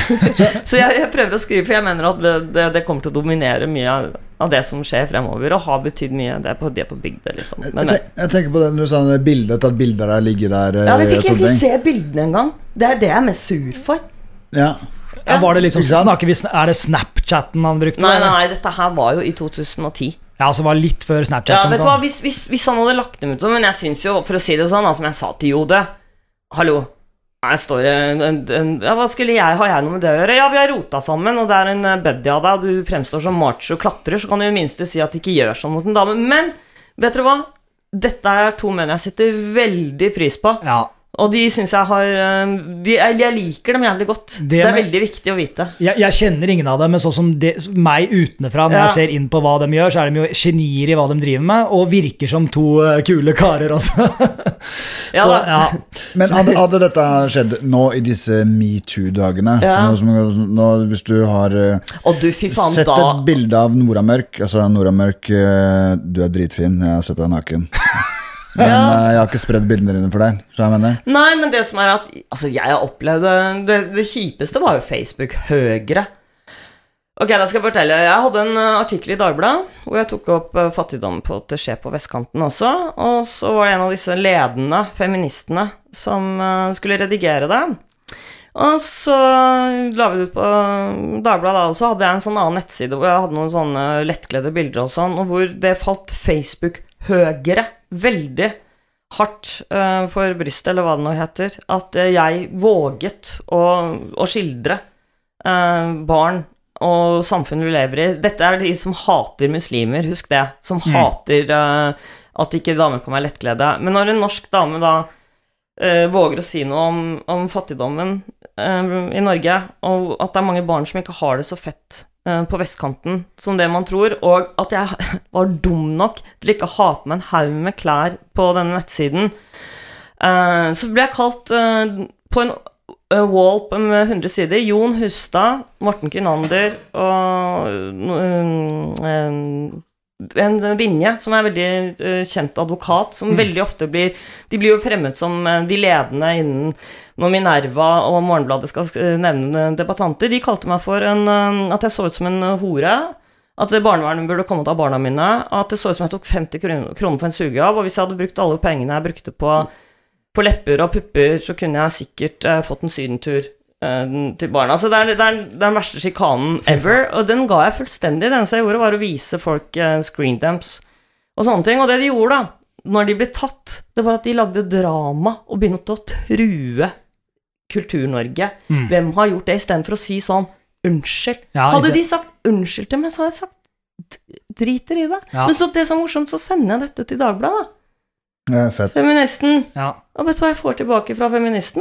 så jeg, jeg prøver å skrive, for jeg mener at det, det, det kommer til å dominere mye av, av det som skjer fremover, og har betydd mye det på, det på bygda, liksom. Men, jeg, tenk, jeg tenker på det, du sa bildet, at bilder der ligger der. Ja, vi fikk ikke se bildene engang. Det er det jeg er mest sur for. Ja. Ja, var det liksom, snakker vi, er det Snapchatten han brukte? Nei, nei, nei, dette her var jo i to tusen og ti. Ja, altså var litt før Snapchatten. Ja, vet du hva, hvis, hvis, hvis han hadde lagt dem ut, men jeg synes jo, for å si det sånn, som jeg sa til Jode, hallo, jeg står en, en, en, ja, hva skulle jeg, har jeg noe med det å gjøre? Ja, vi har rota sammen, og det er en buddy av deg, og du fremstår som macho og klatrer, så kan du i minste si at de ikke gjør sånn mot en dame. Men, vet dere hva? Dette er to menn jeg setter veldig pris på. Ja. Og de synes jeg har de, Jeg liker dem jævlig godt. Det, det er med, veldig viktig å vite. Jeg, jeg kjenner ingen av dem, men sånn som det, meg utenfra, når ja. jeg ser inn på hva de gjør, så er de jo genier i hva de driver med, og virker som to kule karer også. Ja, så, ja. Men hadde, hadde dette skjedd nå i disse MeToo-dagene, ja. nå, nå, hvis du har og du, faen, sett da... et bilde av Nora Mørk, altså Nora Mørk, du er dritfin, jeg har sett deg naken. Men ja. uh, jeg har ikke spredd bildene dine for deg, så jeg mener. Nei, men det som er at altså, jeg har opplevd det, det kjipeste var jo Facebook høyre. Ok, da skal jeg fortelle. Jeg hadde en artikkel i Dagbladet hvor jeg tok opp uh, fattigdom på, til skje på vestkanten også, og så var det en av disse ledende feministene som uh, skulle redigere det. Og så la vi det ut på Dagbladet da, og så hadde jeg en sånn annen nettside hvor jeg hadde noen sånne lettkledde bilder og sånn, og hvor det falt Facebook høyre veldig hardt uh, for brystet, eller hva det nå heter, at uh, jeg våget å, å skildre uh, barn og samfunnet vi lever i. Dette er de som hater muslimer, husk det, som mm. hater uh, at ikke damer kan være lettkledde. Men når en norsk dame da uh, våger å si noe om, om fattigdommen uh, i Norge, og at det er mange barn som ikke har det så fett på vestkanten som det man tror, og at jeg var dum nok til ikke å ha på meg en haug med klær på denne nettsiden, uh, så ble jeg kalt uh, på en uh, wall med hundre sider, Jon Hustad, Morten Kynander og uh, uh, en Vinje, som er veldig uh, kjent advokat, som mm. veldig ofte blir, de blir jo fremmet som uh, de ledende innen, når Minerva og Morgenbladet skal uh, nevne debattanter, de kalte meg for en, uh, at jeg så ut som en uh, hore, at barnevernet burde komme til av barna mine, at det så ut som jeg tok femti kroner for en sugejobb, og hvis jeg hadde brukt alle pengene jeg brukte på, på lepper og pupper, så kunne jeg sikkert uh, fått en sydentur til barna. Altså det er, det er den verste skikanen ever, og den ga jeg fullstendig. Det eneste jeg gjorde var å vise folk uh, screen dumps og sånne ting, og det de gjorde da, når de ble tatt, det var at de lagde drama og begynte å true Kultur-Norge. Mm. Hvem har gjort det i stedet for å si sånn, unnskyld? Ja, hadde de sagt unnskyld til meg, så hadde jeg sagt driter i det. Ja. Men så det som er morsomt, så sender jeg dette til Dagbladet. Ja, fett. Feministen. Ja. Og vet du hva jeg får tilbake fra feministen?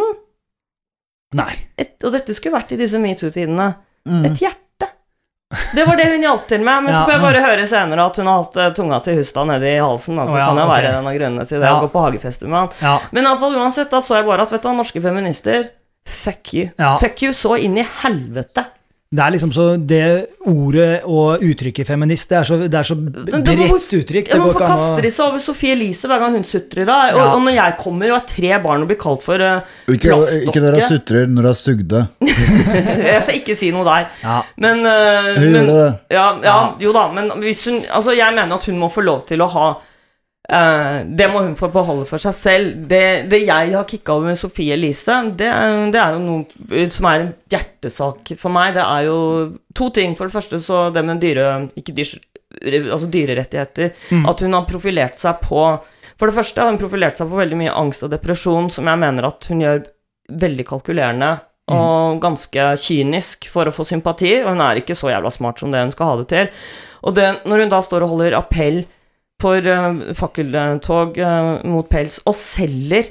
Nei. Et, og dette skulle vært i disse MeToo-tidene. Mm. Et hjerte. Det var det hun hjalp til med, men ja. Så får jeg bare høre senere at hun har hatt uh, tunga til Hustad nede i halsen, altså oh, ja, kan jeg okay. være en av grunnene til det, ja. Å gå på hagefester med han. Ja. Men i alle fall uansett, da så jeg bare at, vet du, norske feminister, fuck you. Ja. Fuck you så inn i helvete. Det er liksom så, det ordet og uttrykket feminist, det er så, det er så bredt uttrykk. Ja, man forkaster de seg over Sofie Elise hver gang hun sutrer da, og, ja. og når jeg kommer og har tre barn og blir kalt for uh, ikke, plastdokke. Ikke når jeg sutrer, når jeg sugde. Jeg skal ikke si noe der. Ja. Men, uh, hun men gjorde det. Ja, ja, jo da, men hvis hun, altså jeg mener at hun må få lov til å ha Uh, det må hun få beholde for seg selv. Det, det jeg har kikket over med Sofie Elise, det, det er jo noe som er en hjertesak for meg. Det er jo to ting. For det første så det med dyre, ikke dyr, altså dyrerettigheter, mm. at hun har profilert seg på, for det første har hun profilert seg på veldig mye angst og depresjon, som jeg mener at hun gjør veldig kalkulerende mm. og ganske kynisk for å få sympati, og hun er ikke så jævla smart som det hun skal ha det til. Og det, når hun da står og holder appell for uh, fakkeltog uh, mot pels, og selger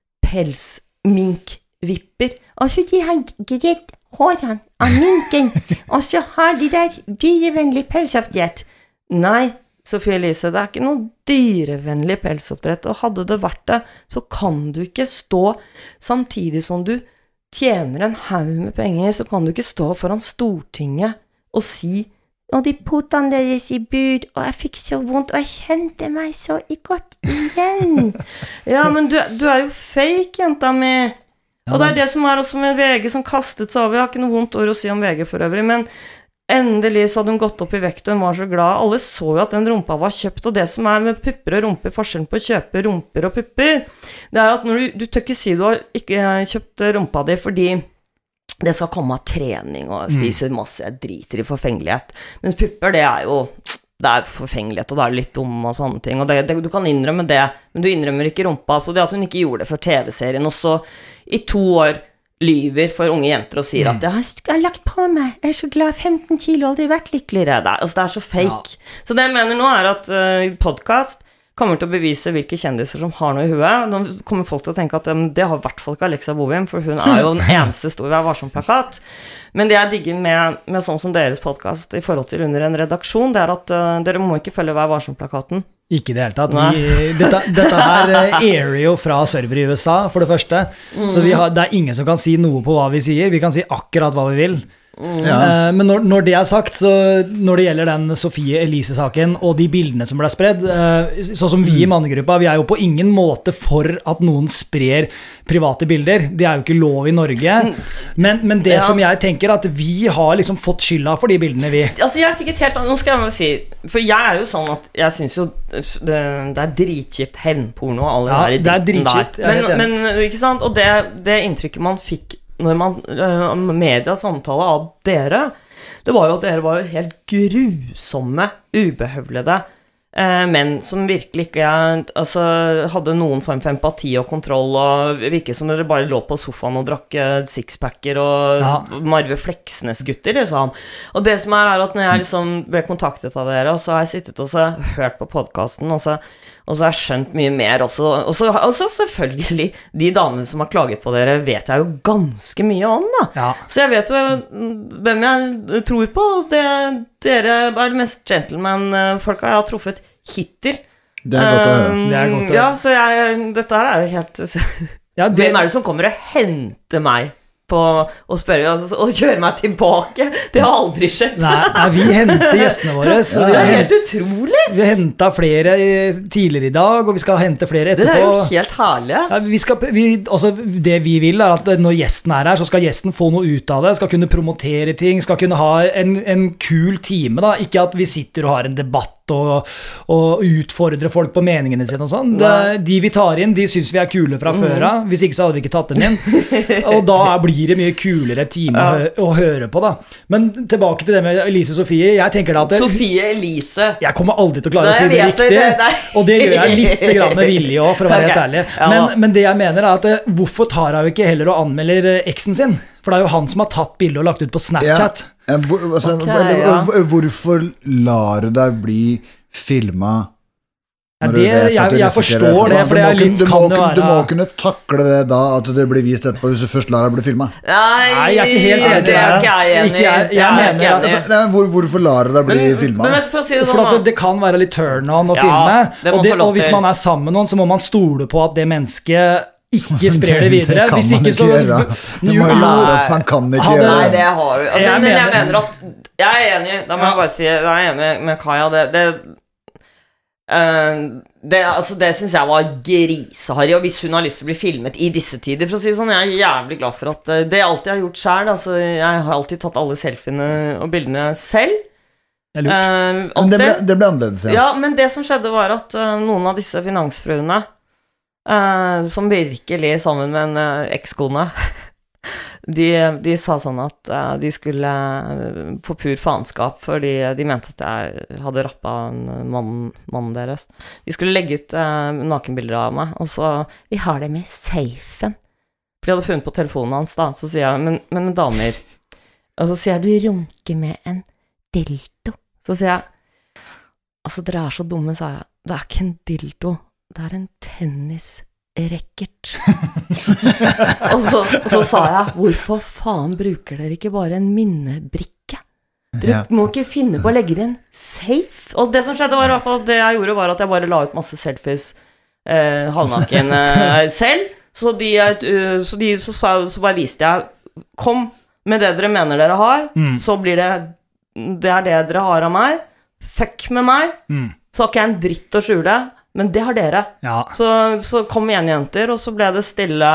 pelsminkvipper. Og så de har greit hårene av minken, og så har de der dyrevennlig pelsoppdrett. Nei, Sofie Elise, det er ikke noe dyrevennlig pelsoppdrett, og hadde det vært det, så kan du ikke stå, samtidig som du tjener en haug med penger, så kan du ikke stå foran Stortinget og si og de puttene deres i bud, og jeg fikk så vondt, og jeg kjente meg så godt igjen. Ja, men du, du er jo fake, jenta mi. Og det er det som er også med V G som kastet seg over. Jeg har ikke noe vondt ord å si om V G for øvrig, men endelig så hadde hun gått opp i vekt, og hun var så glad. Alle så jo at den rumpa var kjøpt, og det som er med pupper og rumper, forskjellen på å kjøpe rumper og pupper, det er at når du, du tør ikke si du har ikke kjøpt rumpa di fordi det skal komme av trening og spise masse, jeg driter i forfengelighet. Mens pupper, det er jo, det er forfengelighet, og det er litt dum og sånne ting. Og det, det, du kan innrømme det, men du innrømmer ikke rumpa. Så det at hun ikke gjorde det for T V-serien, og så i to år lyver for unge jenter og sier mm. at jeg har lagt på meg, jeg er så glad, femten kilo, aldri vært lykkeligere. Det, altså, det er så fake. Ja. Så det jeg mener nå er at uh, podcast kommer til å bevise hvilke kjendiser som har noe i huet. Nå kommer folk til å tenke at um, det har i hvert fall ikke Alexa Bovim, for hun er jo den eneste store Vær varsom-plakat. Men det jeg digger med, med sånn som deres podcast i forhold til under en redaksjon, det er at uh, dere må ikke følge Vær varsom-plakaten. Ikke det hele tatt. Vi, dette, dette her airer jo fra server i U S A, for det første. Mm. Så vi har, det er ingen som kan si noe på hva vi sier. Vi kan si akkurat hva vi vil. Mm. Ja. Men når, når det er sagt, så når det gjelder den Sofie Elise-saken og de bildene som ble spredd, sånn som vi i mannegruppa, vi er jo på ingen måte for at noen sprer private bilder. Det er jo ikke lov i Norge. Men, men det ja. som jeg tenker at vi har liksom fått skylda for de bildene vi... Altså jeg fikk et helt annet, nå skal jeg bare si, for jeg er jo sånn at jeg synes jo det, det er dritkjipt hevnporno og alle ja, der i det er dritkjipt. Men, men ikke sant, og det, det inntrykket man fikk når man, uh, media samtale av dere, det var jo at dere var jo helt grusomme, ubehøvlede uh, menn som virkelig ikke altså, hadde noen form for empati og kontroll, og virket som dere bare lå på sofaen og drakk uh, sixpacker og ja. Marve Fleksnes-gutter, liksom. Og det som er, er at når jeg liksom ble kontaktet av dere, og så har jeg sittet og så hørt på podcasten, og så Og så har jeg skjønt mye mer også. Og så, og så selvfølgelig, de damene som har klaget på dere, vet jeg jo ganske mye om, da. Ja. Så jeg vet jo hvem jeg tror på. Det, dere er det mest gentleman-folka jeg har truffet hittil. Det er godt å høre. Um, det er godt å høre. Ja, så jeg, dette her er jo helt... Ja, det, hvem er det som kommer og henter meg på å spørre altså, og kjøre meg tilbake? Det har aldri skjedd. Nei, nei vi henter gjestene våre. Så det er helt utrolig. Vi har hentet flere tidligere i dag, og vi skal hente flere etterpå. Det er jo helt herlig. Ja, vi skal, vi, altså, det vi vil er at når gjesten er her, så skal gjesten få noe ut av det, skal kunne promotere ting, skal kunne ha en, en kul time, da. Ikke at vi sitter og har en debatt og, og utfordre folk på meningene sine og sånn. Det, de vi tar inn, de synes vi er kule fra mm. før av. Hvis ikke så hadde vi ikke tatt dem inn. Og da blir det mye kulere time ja. å, å høre på, da. Men tilbake til det med Elise Sofie. Jeg tenker da at det, Sofie Elise. Jeg kommer aldri til å klare Nei, å si det riktig. Det, det, og det gjør jeg litt grann med vilje også, for å være okay. helt ærlig. Ja. Men, men det jeg mener er at hvorfor tar jeg ikke heller og anmelder eksen sin? For det er jo han som har tatt bildet og lagt ut på Snapchat. Ja. Hvor, altså, okay, ja. Hvorfor lar du deg bli filmet? Ja, det, jeg, jeg forstår det, for det er litt du må, kan det være. Du må kunne takle det da, at det blir vist etterpå hvis du først lar deg bli filmet. Nei, Nei, jeg er ikke helt enig. Det er ikke jeg enig. Ikke jeg, jeg, jeg mener, enig. Altså, nei, hvor, hvorfor lar deg bli men, filmet? Men for å si det sånn, for at det, det kan være litt turn on å ja, filme, det og, det, og hvis man er sammen med noen, så må man stole på at det mennesket ikke sprer det videre. Det kan Hvis man ikke, ikke så, gjøre. Du må jo lære at man kan ikke Hadde- gjøre Nei, det. det har du. Men, Jeg men jeg mener- mener at Jeg er enig, da må jeg bare si Jeg er enig med, med Kaja. Det, det, uh, det, altså, det synes jeg var griseharry. Og hvis hun har lyst til å bli filmet i disse tider, for å si det sånn, jeg er jævlig glad for at uh, det jeg alltid har gjort selv. Altså, jeg har alltid tatt alle selfiene og bildene selv. Det er lurt. Uh, Men det ble, alltid. det ble annerledes, ja. Ja, men det som skjedde var at uh, noen av disse finansfruene, uh, som virkelig sammen med en uh, ekskone, de, de sa sånn at uh, de skulle uh, på pur faenskap, fordi de mente at jeg hadde rappet en mann, mannen deres. De skulle legge ut uh, nakenbilder av meg, og så, vi har det med safen. For de hadde funnet på telefonen hans da, så sier jeg, men, men damer, og så sier jeg, du runker med en dildo. Så sier jeg, altså dere er så dumme, sa jeg. Det er ikke en dildo, det er en tennisracket. og, så, og så sa jeg, hvorfor faen bruker dere ikke bare en minnebrikke? Dere Ja. må ikke finne på å legge det i en safe. Og det som skjedde var i hvert fall, det jeg gjorde var at jeg bare la ut masse selfies eh, halvnaken eh, selv. Så, de, uh, så, de, så, sa, så bare viste jeg, kom med det dere mener dere har, Mm. så blir det det er det dere har av meg. Fuck med meg. Mm. Så har ikke jeg en dritt å skjule, men det har dere. Ja. Så, så kom igjen, jenter, og så ble det stille,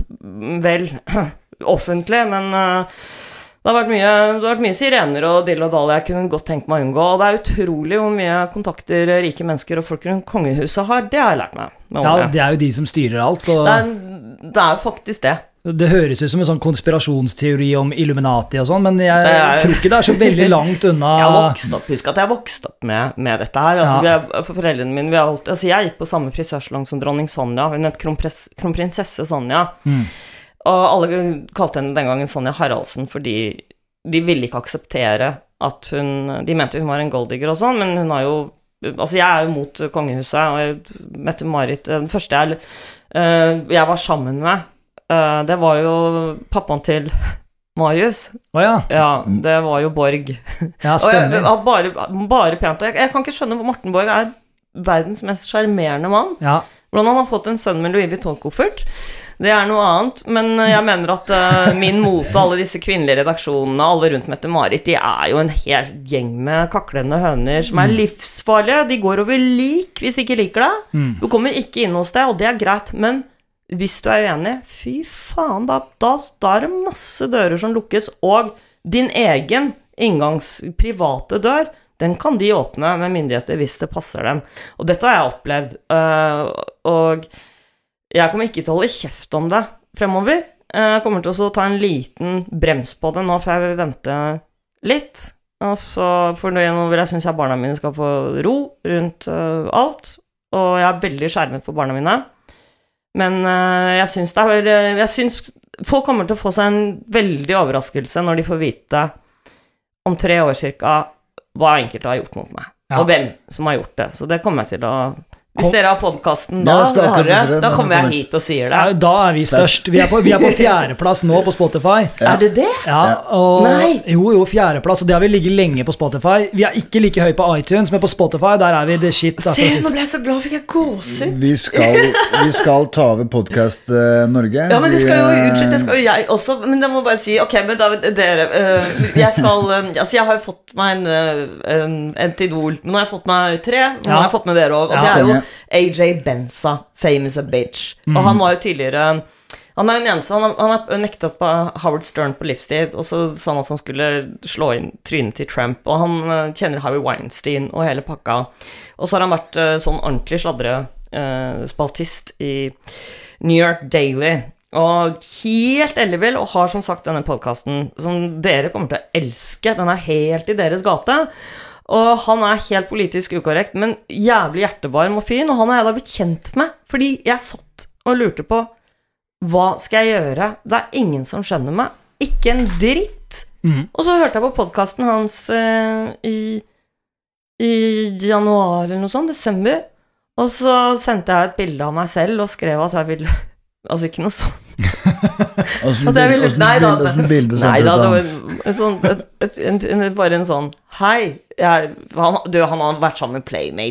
vel, offentlig, men uh, det har vært mye, det har vært mye sirener og dill og dall jeg kunne godt tenkt meg å unngå, og det er utrolig hvor mye kontakter rike mennesker og folk rundt kongehuset har, det har jeg lært meg. Med ja, årene. det er jo de som styrer alt, og det, er, det er jo faktisk det. det høres ut som en sånn konspirasjonsteori om Illuminati og sånn, men jeg Det er- tror ikke det er så veldig langt unna. Jeg har vokst opp, husk at jeg har vokst opp med, med dette her. Altså, Ja. vi er, for foreldrene mine, vi har holdt, altså, jeg gikk på samme frisørsalong som dronning Sonja, hun het kronpress, kronprinsesse Sonja, Mm. og alle kalte henne den gangen Sonja Haraldsen, fordi de ville ikke akseptere at hun, de mente hun var en golddigger og sånn, men hun har jo, altså jeg er jo mot kongehuset, og jeg, Mette-Marit, den første jeg, uh, jeg var sammen med, uh, det var jo pappaen til Marius. Å ja. Ja, det var jo Borg. Ja, Og jeg, stemmer. jeg, bare, bare pent. Og jeg, jeg kan ikke skjønne hvor Morten Borg er verdens mest sjarmerende mann. Ja. Hvordan han har fått en sønn med Louis Vuitton-koffert, det er noe annet. Men jeg mener at uh, min mote, alle disse kvinnelige redaksjonene, alle rundt Mette-Marit, de er jo en hel gjeng med kaklende høner som er livsfarlige. De går over lik hvis de ikke liker deg. Mm. Du kommer ikke inn hos deg, og det er greit, men hvis du er uenig, fy faen, da, da, da er det masse dører som lukkes, og din egen inngangs private dør, den kan de åpne med myndigheter hvis det passer dem. Og dette har jeg opplevd, uh, og jeg kommer ikke til å holde kjeft om det fremover. Jeg kommer til å ta en liten brems på det nå, for jeg vil vente litt. Og så for nå vil jeg synes jeg barna mine skal få ro rundt uh, alt, og jeg er veldig skjermet for barna mine. Men uh, jeg synes det er jeg synes folk kommer til å få seg en veldig overraskelse når de får vite om tre år cirka hva enkelte har gjort mot meg, Ja. og hvem som har gjort det. Så det kommer jeg til å Hvis dere har podcasten da, Ja, skal jeg akkurat dere, si det. da Da kommer jeg kommer- hit og sier det. Ja, da er vi størst. Vi er på, vi er på fjerdeplass nå på Spotify. Er det det? Ja, og, Nei. Jo, jo, fjerdeplass, og det har vi ligget lenge på Spotify. Vi er ikke like høy på iTunes, men på Spotify, der er vi the shit. Da, for å Se, si- nå ble jeg så glad, fikk jeg gåsehud. Vi skal, vi skal ta over Podcast eh, Norge. Ja, men det skal jo, Vi, eh, unnskyld, det skal jo jeg også, men jeg må bare si, ok, men da, dere, øh, jeg skal, øh, altså jeg har jo fått meg en, øh, en, en Tidol, men nå har jeg fått meg tre, nå Ja. har jeg fått med dere også, og Ja. det er jo Konge. A J Benza, famous a bitch, og han var jo tidligere, han er jo den eneste, han har, han har nektet på Howard Stern på livstid, og så sa han at han skulle slå inn trynet til Trump, og han øh, kjenner Harvey Weinstein og hele pakka, og så har han vært øh, sånn ordentlig sladre øh, spaltist i New York Daily, og helt ellevill, og har som sagt denne podcasten som dere kommer til å elske. Den er helt i deres gate, og han er helt politisk ukorrekt, men jævlig hjertevarm og fin, og han er jeg da blitt kjent med, fordi jeg satt og lurte på hva skal jeg gjøre? Det er ingen som skjønner meg, ikke en dritt. Mhm. Og så hørte jeg på podcasten hans eh, i, i januar eller noe sånt, desember, og så sendte jeg et bilde av meg selv og skrev at jeg ville, altså ikke noe sånt, Åssen at jeg ville, bilde- nei da, åssen bilde- åssen bilde nei sendte da, du det da? var en sånn, et, et, en, en, bare en sånn, hei, jeg, han, du, han har vært sammen med Playmates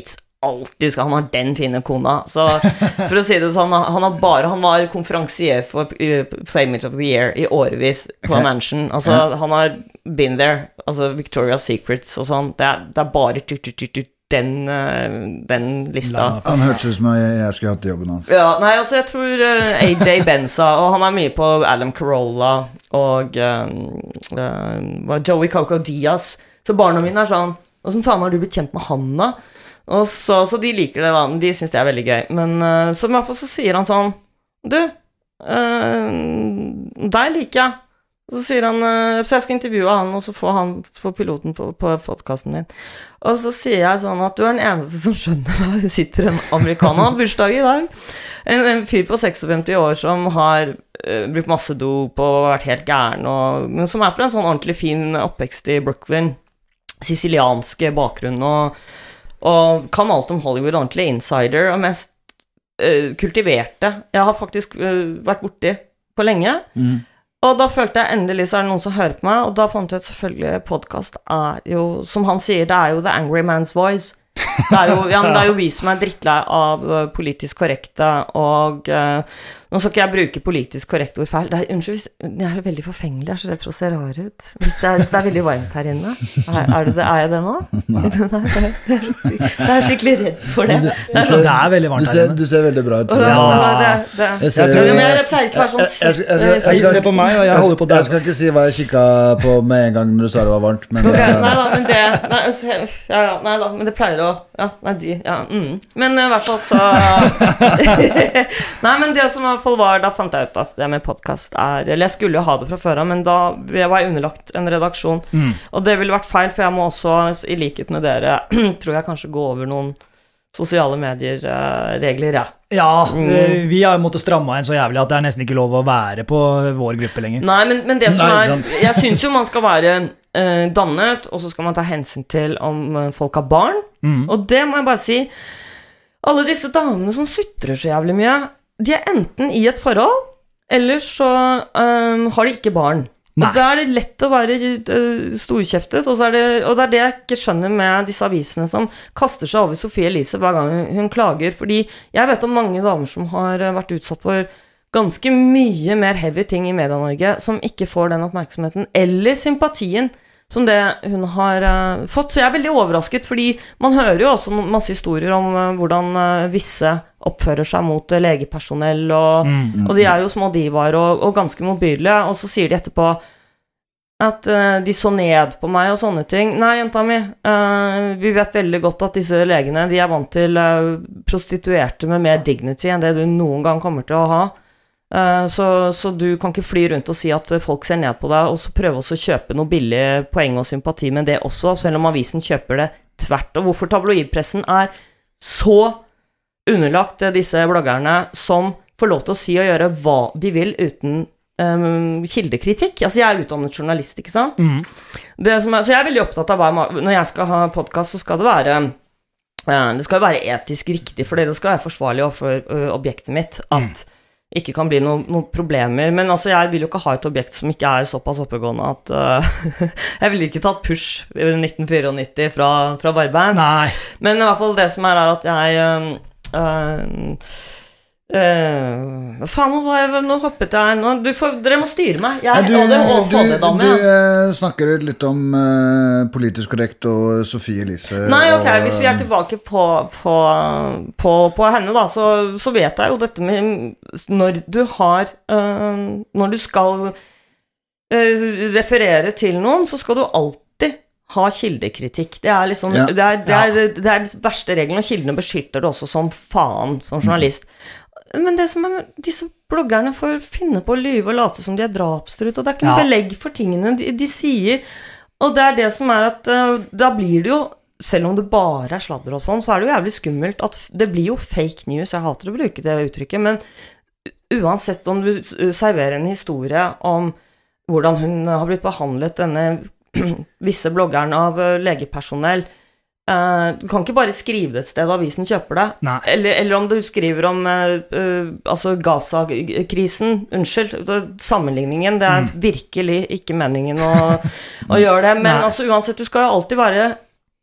alltid skal, han har den fine kona. Så for å si det sånn, han har bare, han var konferansier for Playmate of the Year i årevis på Mansion. Altså, han har been there, altså Victoria's Secrets og sånn. Det er, det er bare tyrt, tyrt, tyrt, den, den lista. Han hørtes ut som jeg, jeg skulle hatt jobben hans. Ja, nei, altså jeg tror uh, A J Benza, og han er mye på Adam Carolla og um, uh, Joey Coco Diaz. Så barna mine er sånn, og som faen har du blitt kjent med han da? Og så, så de liker det da, de synes det er veldig gøy. Men uh, så i hvert fall så sier han sånn, du, uh, deg liker jeg. Og så sier han, så jeg skal intervjue han, og så får han på piloten på, på podcasten min. Og så sier jeg sånn at du er den eneste som skjønner hva det sitter en amerikaner. Han har bursdag i dag. En, en fyr på femtiseks år som har uh, brukt masse dop og vært helt gæren, og, men som er for en sånn ordentlig fin oppvekst i Brooklyn. Sicilianske bakgrunn, og, og kan alt om Hollywood, ordentlig insider, og mest uh, kultiverte. Jeg har faktisk uh, vært borti på lenge. Mm. Og da følte jeg endelig så er det noen som hører på meg, og da fant jeg at selvfølgelig podcast er jo, som han sier, det er jo the angry man's voice. Det er jo, ja, men det er jo vi som er drittlei av uh, politisk korrekte, og uh, nå skal ikke jeg bruke politisk korrekte ord feil. Det er, unnskyld, jeg er veldig forfengelig, jeg er så redd for å se rar ut. Hvis det er, hvis det er veldig varmt her inne. Er, er, det, er jeg det nå? Nei. Jeg er skikkelig redd for det. Det er, det er veldig varmt du ser, her inne. Du ser veldig bra ut. Ja, det, det, det. Jeg, ser, jeg, jeg, jeg pleier ikke å være sånn jeg, jeg, jeg, jeg, jeg, Se på meg, og jeg holder på det. Jeg skal ikke si hva jeg kikket på med en gang når du sa det var varmt. Men, okay, nei da, men det nei, ja, ja, nei da, men det pleier å ja, nei, de, ja, mm. Men i hvert fall så nei, men det som i hvert fall var, da fant jeg ut at det med podcast er, eller jeg skulle jo ha det fra før av, men da var jeg underlagt en redaksjon, mm. og det ville vært feil, for jeg må også, i likhet med dere, tror jeg kanskje gå over noen sosiale medier-regler, ja. Ja, mm. vi har måttet stramme en så jævlig at det er nesten ikke lov å være på vår gruppe lenger. Nei, men, men det som Nei, er, jeg synes jo man skal være eh, dannet, og så skal man ta hensyn til om folk har barn, mm. og det må jeg bare si, alle disse damene som sutrer så jævlig mye, de er enten i et forhold, eller så um, har de ikke barn. Nei. Og da er det lett å være uh, storkjeftet, og, så er det, og det er det jeg ikke skjønner med disse avisene som kaster seg over Sophie Elise hver gang hun, hun klager, fordi jeg vet om mange damer som har uh, vært utsatt for ganske mye mer heavy ting i Media-Norge, som ikke får den oppmerksomheten, eller sympatien, som det hun har uh, fått. Så jeg er veldig overrasket, fordi man hører jo også masse historier om uh, hvordan uh, visse oppfører seg mot uh, legepersonell, og, mm. og de er jo små divaer og, og ganske mobile, og så sier de etterpå at uh, de så ned på meg og sånne ting. Nei, jenta mi, uh, vi vet veldig godt at disse legene, de er vant til uh, prostituerte med mer dignity enn det du noen gang kommer til å ha. Uh, så, så du kan ikke fly rundt og si at folk ser ned på deg, og så prøve også å kjøpe noe billig poeng og sympati med det også, selv om avisen kjøper det tvert. Og hvorfor tabloidpressen er så underlagt disse bloggerne som får lov til å si og gjøre hva de vil uten um, kildekritikk. Altså jeg er utdannet journalist, ikke sant? Mm. Det som er, så jeg er veldig opptatt av hva, når jeg skal ha podcast, så skal det være uh, det skal være etisk riktig, for det skal være forsvarlig overfor uh, objektet mitt, at mm. ikke kan bli noen, noen problemer, men altså jeg vil jo ikke ha et objekt som ikke er såpass oppegående at uh, jeg ville ikke tatt push i nitten nittifire fra, fra Barband. Nei. Men i hvert fall det som er, er at jeg uh, uh, uh, faen, nå, nå hoppet jeg nå, du får, dere må styre meg. Jeg du, er A D H D-dame. Du, du uh, snakker litt om uh, politisk korrekt og Sophie Elise. Nei, ok, og, hvis vi er tilbake på, på, på, på henne da, så, så vet jeg jo dette med når du har uh, når du skal uh, referere til noen, så skal du alltid ha kildekritikk. Det er liksom ja. det, er, det, er, det er den verste regelen, og kildene beskytter det også som faen som journalist. Mm. Men det som er, disse bloggerne får finne på å lyve og late som de er drapstrut, og det er ikke noe ja. belegg for tingene de, de sier, og det er det som er at uh, da blir det jo, selv om det bare er sladder og sånn, så er det jo jævlig skummelt at det blir jo fake news. Jeg hater å bruke det uttrykket, men uansett om du serverer en historie om hvordan hun har blitt behandlet, denne visse bloggerne av legepersonell, uh, du kan ikke bare skrive det et sted avisen kjøper det, eller, eller om du skriver om uh, uh, altså Gaza-krisen, unnskyld, det, sammenligningen, det er mm. virkelig ikke meningen å, å gjøre det, men altså uansett, du skal jo alltid være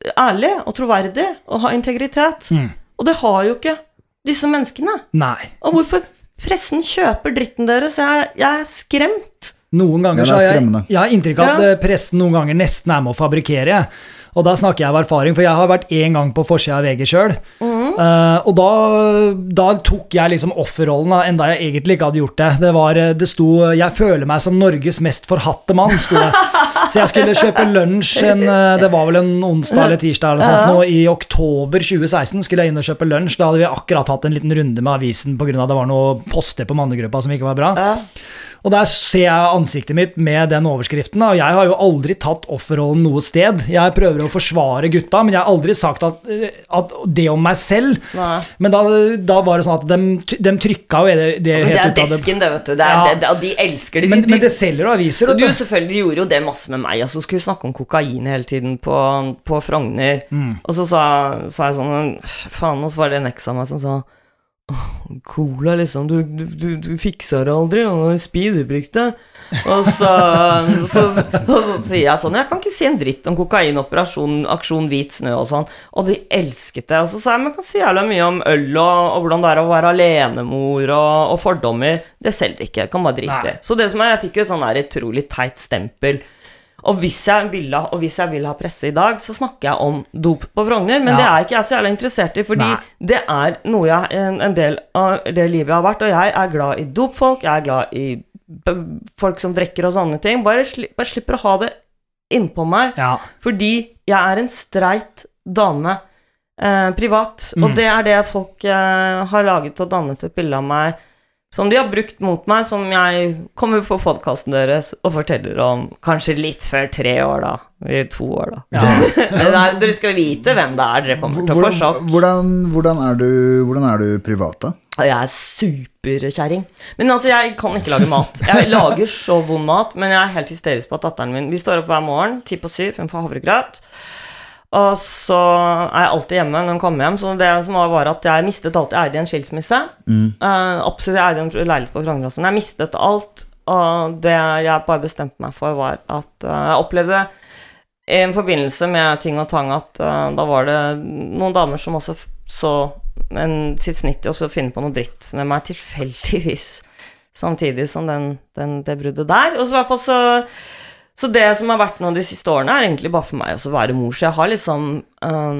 ærlig og troverdig og ha integritet. Mm. Og det har jo ikke disse menneskene. Nei. Og hvorfor pressen kjøper dritten deres? Jeg, jeg er skremt. Noen ganger så har jeg, jeg har inntrykk av at ja. pressen noen ganger nesten er med å fabrikere. Og da snakker jeg av erfaring, for jeg har vært en gang på forsiden av V G selv. Mm. Uh, og da, da tok jeg liksom offerrollen, enda jeg egentlig ikke hadde gjort det. Det var, det sto, jeg føler meg som Norges mest forhatte mann, sto det. Så jeg skulle kjøpe lunsj, en, det var vel en onsdag eller tirsdag eller sånt, nå i oktober tjue seksten skulle jeg inn og kjøpe lunsj. Da hadde vi akkurat hatt en liten runde med avisen på grunn av at det var noe poster på mannegruppa som ikke var bra. Ja. Og der ser jeg ansiktet mitt med den overskriften, og jeg har jo aldri tatt offerrollen noe sted. Jeg prøver å forsvare gutta, men jeg har aldri sagt at, at det om meg selv. Nei. Men da, da var det sånn at de, de trykka jo det, det helt ut av det. Det er desken det, vet du. Det er, ja. det, de elsker det. Men, de, men det selger og aviser. Og du selvfølgelig gjorde jo det masse med meg. Altså, skulle snakke om kokain hele tiden på, på Frogner. Mm. Og så sa, sa jeg sånn, faen, og så var det en eks av meg som sa, cola liksom, du, du, du, du fikser det aldri, og speederbrukte. Og så, så, og så sier jeg sånn, jeg kan ikke si en dritt om kokainoperasjon, aksjon hvit snø og sånn, og de elsket det. Og så sa jeg, men kan si jævlig mye om øl og, og hvordan det er å være alenemor og, og fordommer. Det selger ikke, jeg kan bare drite det. Så det som er, jeg fikk jo sånn der utrolig teit stempel. Og hvis jeg vil ha, og hvis jeg vil ha presse i dag, så snakker jeg om dop på Frogner, men ja. det er ikke jeg så jævlig interessert i, fordi Nei. det er noe jeg, en, en del av det livet jeg har vært, og jeg er glad i dopfolk, jeg er glad i folk som drikker og sånne ting, bare, sli, bare slipper å ha det innpå meg, ja. fordi jeg er en streit dame eh, privat, mm. og det er det folk eh, har laget og dannet et bilde av meg, som de har brukt mot meg, som jeg kommer på podcasten deres og forteller om kanskje litt før tre år da, i to år da. Ja. Men dere skal vite hvem det er, dere kommer til å få sjokk. Hvordan, hvordan, er du, hvordan er du privat da? Jeg er superkjæring. Men altså, jeg kan ikke lage mat. Jeg lager så vond mat, men jeg er helt hysterisk på at datteren min, vi står opp hver morgen, ti på syv, hun får havregrøt. Og så er jeg alltid hjemme når hun kommer hjem. Så det som var, var at jeg mistet alt. Jeg eide en skilsmisse. Mm. Uh, absolutt, jeg eide en leilighet på Frogner. Jeg mistet alt. Og det jeg bare bestemte meg for var at uh, jeg opplevde i en forbindelse med ting og tang at uh, da var det noen damer som også så en, sitt snitt i å finne på noe dritt med meg tilfeldigvis. Samtidig som den, den, det bruddet der. Og så i hvert fall så Så det som har vært nå de siste årene er egentlig bare for meg å være mor, så jeg har liksom um,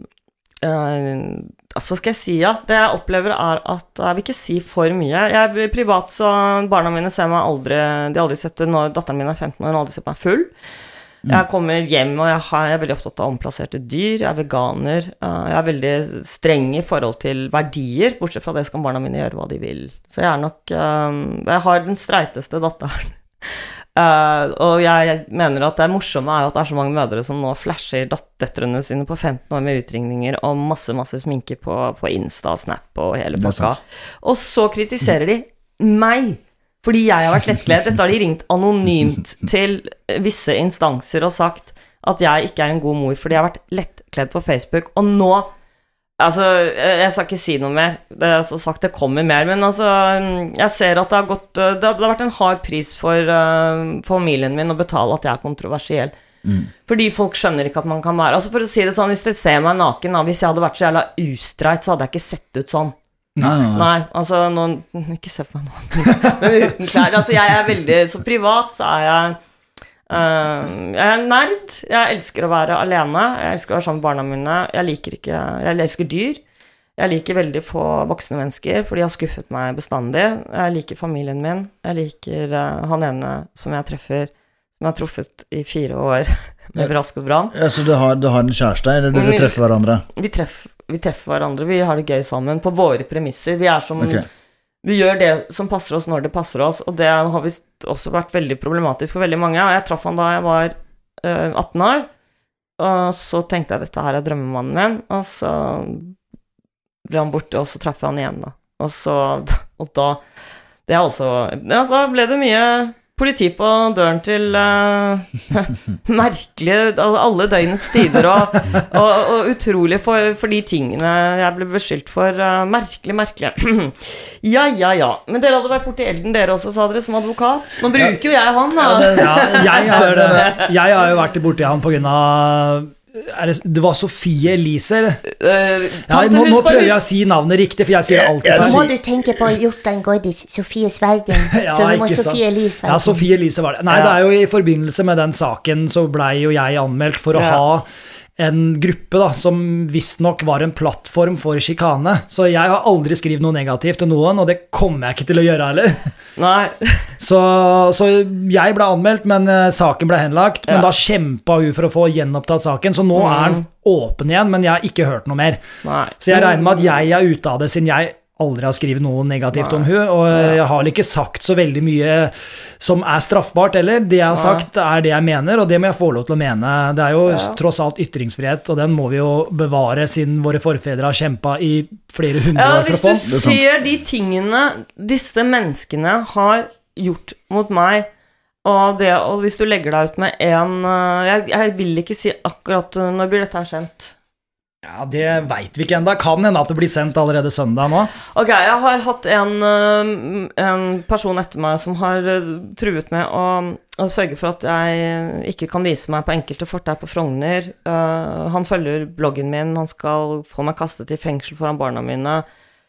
uh, altså hva skal jeg si, ja, det jeg opplever er at jeg vil ikke si for mye. Jeg er privat, så barna mine ser meg aldri, de har aldri sett det når datteren min er femten år, hun har aldri sett meg full. Jeg kommer hjem, og jeg, har, jeg er veldig opptatt av omplasserte dyr, jeg er veganer, uh, jeg er veldig streng i forhold til verdier, bortsett fra det skal barna mine gjøre hva de vil. Så jeg er nok, um, jeg har den streiteste datteren. Uh, og jeg mener at det morsomme er at det er så mange mødre som nå flasher døtrene sine på femten år med utringninger og masse, masse sminke på, på Insta og Snap og hele pakka. Og så kritiserer de meg, fordi jeg har vært lettkledd. Dette har de ringt anonymt til visse instanser og sagt at jeg ikke er en god mor, fordi jeg har vært lettkledd på Facebook, og nå altså, jeg skal ikke si noe mer. Det er så sagt, det kommer mer. Men altså, jeg ser at det har gått Det har, det har vært en hard pris for uh, familien min å betale at jeg er kontroversiell. Mm. Fordi folk skjønner ikke at man kan være. Altså, for å si det sånn, hvis de ser meg naken da, hvis jeg hadde vært så jævla ustreit, så hadde jeg ikke sett ut sånn. Nei, nei, nei. nei altså, nå ikke se på meg nå. Men uten klær. Altså, jeg er veldig Så privat så er jeg Uh, jeg er nerd, jeg elsker å være alene, jeg elsker å være sammen med barna mine, jeg liker ikke, jeg elsker dyr, jeg liker veldig få voksne mennesker, for de har skuffet meg bestandig, jeg liker familien min, jeg liker uh, han ene som jeg treffer, som jeg har truffet i fire år med brask og bram. Ja, så du har, du har en kjæreste, eller dere vi, treffer hverandre? Vi, treff, vi treffer hverandre, vi har det gøy sammen, på våre premisser, vi er som okay. Vi gjør det som passer oss når det passer oss, og det har visst også vært veldig problematisk for veldig mange. Og jeg traff han da jeg var uh, atten år, og så tenkte jeg dette her er drømmemannen min, og så ble han borte, og så traff jeg han igjen da. Og så, og da, det er også, ja, da ble det mye politi på døren til uh, merkelige, altså alle døgnets tider, og, og, og utrolig for, for de tingene jeg ble beskyldt for, uh, merkelig, merkelig. Ja, ja, ja. Men dere hadde vært borte i elden dere også, sa dere, som advokat. Nå bruker jo jeg han, da. Ja, det, ja, jeg, har, jeg har jo vært borte i han på grunn av er det, det var Sofie Elise. Uh, ja, nå, nå prøver jeg å si navnet riktig, for jeg sier alltid Nå må du tenke på Jostein Gaardis, Sofie Svergen. ja, så vi må Sofie Elise Svergen. Ja, Sofie Elise var det. Nei, ja. Det er jo i forbindelse med den saken så ble jo jeg anmeldt for å ja. ha en gruppe da, som visst nok var en plattform for skikane. Så jeg har aldri skrevet noe negativt til noen, og det kommer jeg ikke til å gjøre heller. Nei. så, så jeg ble anmeldt, men uh, saken ble henlagt. Men ja. da kjempet hun for å få gjenopptatt saken, så nå mm. er den åpen igjen, men jeg har ikke hørt noe mer. Nei. Så jeg regner med at jeg er ute av det, siden jeg aldri har skrevet noe negativt Nei. om hun, og jeg har ikke sagt så veldig mye som er straffbart, eller det jeg har sagt er det jeg mener, og det må jeg få lov til å mene. Det er jo ja. tross alt ytringsfrihet, og den må vi jo bevare siden våre forfedre har kjempet i flere hundre ja, år for å få. Hvis du ser de tingene disse menneskene har gjort mot meg, og, det, og hvis du legger deg ut med en, jeg, jeg vil ikke si akkurat, når blir dette her sendt? Ja, det vet vi ikke enda. Kan hende at det blir sendt allerede søndag nå. Ok, jeg har hatt en, en person etter meg som har truet med å, å sørge for at jeg ikke kan vise meg på enkelte fortau på Frogner. Uh, han følger bloggen min, han skal få meg kastet i fengsel foran barna mine.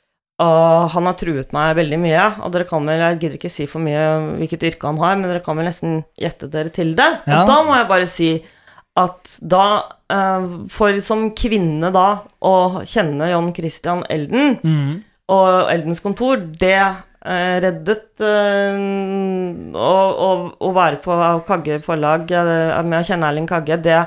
Og han har truet meg veldig mye, og dere kan vel, jeg gidder ikke si for mye hvilket yrke han har, men dere kan vel nesten gjette dere til det. Ja. Og da må jeg bare si at da, uh, for som kvinne da, å kjenne John Christian Elden, mm. og Eldens kontor, det uh, reddet uh, å, å, å være på Kagge forlag uh, med å kjenne Erling Kagge, det,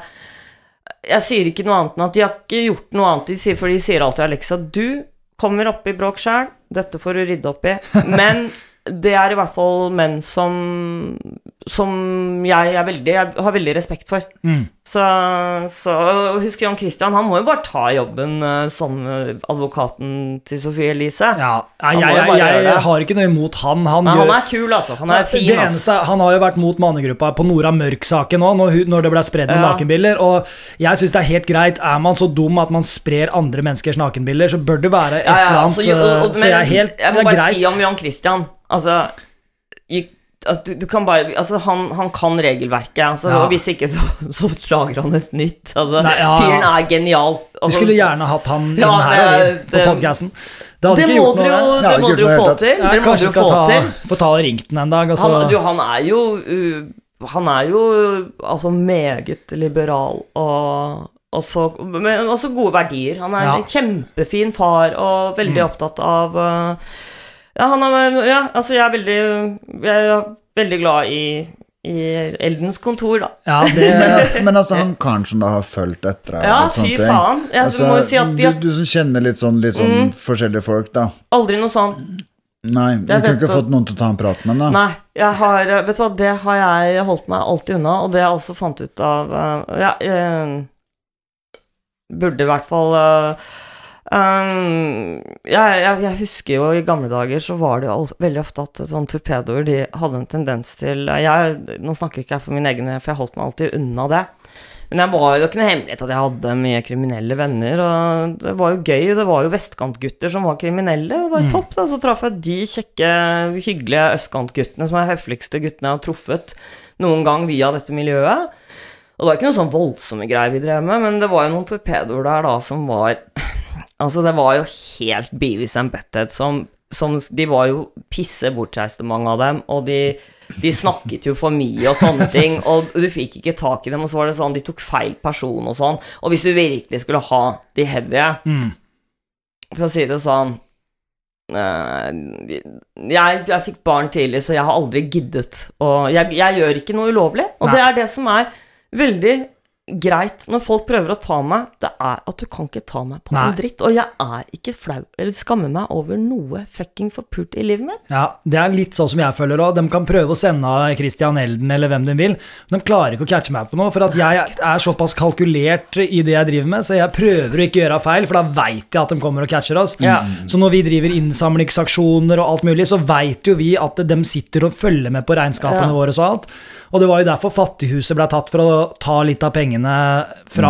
jeg sier ikke noe annet enn at de har ikke gjort noe annet, de sier, for de sier alltid, Alexa, du kommer opp i bråk selv, dette får du rydde opp i, men det er i hvert fall menn som, som jeg, er veldig, jeg har veldig respekt for. Mm. Så, så husk John Christian, han må jo bare ta jobben som advokaten til Sofie Elise. Ja, jeg, jeg, jeg, jeg har ikke noe imot han. Han, Nei, gjør, han er kul, altså. Han er fin. Det eneste, han har jo vært mot mannegruppa på Nora Mørk-saken nå, når, når det ble spredd med ja. nakenbilder, og jeg synes det er helt greit. Er man så dum at man sprer andre menneskers nakenbilder, så bør det være et ja, ja, eller annet. Altså, jo, og, men, så jeg er helt, jeg må det er bare greit. Si om John Christian, altså... You, altså, du, du kan bare, altså, han, han kan regelverket, altså, ja. og hvis ikke så, så slager han et nytt, altså, Nei, ja. fyren er genial. Altså, du skulle gjerne hatt han inn ja, her det, på podcasten. Det, det må dere jo, det må dere jo få til. Ja, dere kanskje skal ta, få ta ringten en dag. Han, du, han er jo, uh, han er jo, altså, meget liberal, og... Også, men også gode verdier. Han er ja. en kjempefin far, og veldig mm. opptatt av... Uh, Ja, han er, ja, altså jeg er veldig, jeg er veldig glad i, i Eldens kontor, da. Ja, det, men, altså, men altså, han kanskje da har følt etter deg. Ja, fy faen. Jeg, altså, må si at vi har... du, du som kjenner litt sånn, litt sånn mm. forskjellige folk, da. Aldri noe sånn. Nei, du kunne ikke fått noen til å ta en prat med, da. Nei, jeg har, vet du hva, det har jeg holdt meg alltid unna, og det har jeg også fant ut av, uh, ja, jeg burde i hvert fall... Uh, Um, jeg, jeg, jeg husker jo i gamle dager så var det jo veldig ofte at sånn torpedoer, de hadde en tendens til jeg, nå snakker ikke jeg for min egen, for jeg holdt meg alltid unna det, men jeg var jo ikke noe hemmelighet at jeg hadde mye kriminelle venner, og det var jo gøy, det var jo vestkantgutter som var kriminelle, det var jo mm. topp da, så traff jeg de kjekke, hyggelige østkantguttene som er høfligste guttene jeg har truffet noen gang via dette miljøet, og det var ikke noe sånn voldsomme greier vi drev med, men det var jo noen torpedoer der da som var altså det var jo helt Beavis and Butthead som, som, de var jo pisse bortreiste mange av dem, og de, de snakket jo for mye og sånne ting, og du fikk ikke tak i dem, og så var det sånn, de tok feil person og sånn, og hvis du virkelig skulle ha de heavy, mm. for å si det sånn, uh, jeg, jeg fikk barn tidlig, så jeg har aldri giddet, og jeg, jeg gjør ikke noe ulovlig, og Nei. Det er det som er veldig greit når folk prøver å ta meg, det er at du kan ikke ta meg på Nei. En dritt, og jeg er ikke flau, eller skammer meg over noe fucking forpult i livet mitt. Ja, det er litt sånn som jeg føler også, de kan prøve å sende Christian Elden eller hvem de vil, men de klarer ikke å catche meg på noe, for at jeg er såpass kalkulert i det jeg driver med, så jeg prøver å ikke gjøre feil, for da vet jeg at de kommer og catcher oss. Ja. Så når vi driver innsamlingsaksjoner og alt mulig, så vet jo vi at de sitter og følger med på regnskapene ja. Våre og alt, og det var jo derfor Fattighuset ble tatt for å ta litt av pengene fra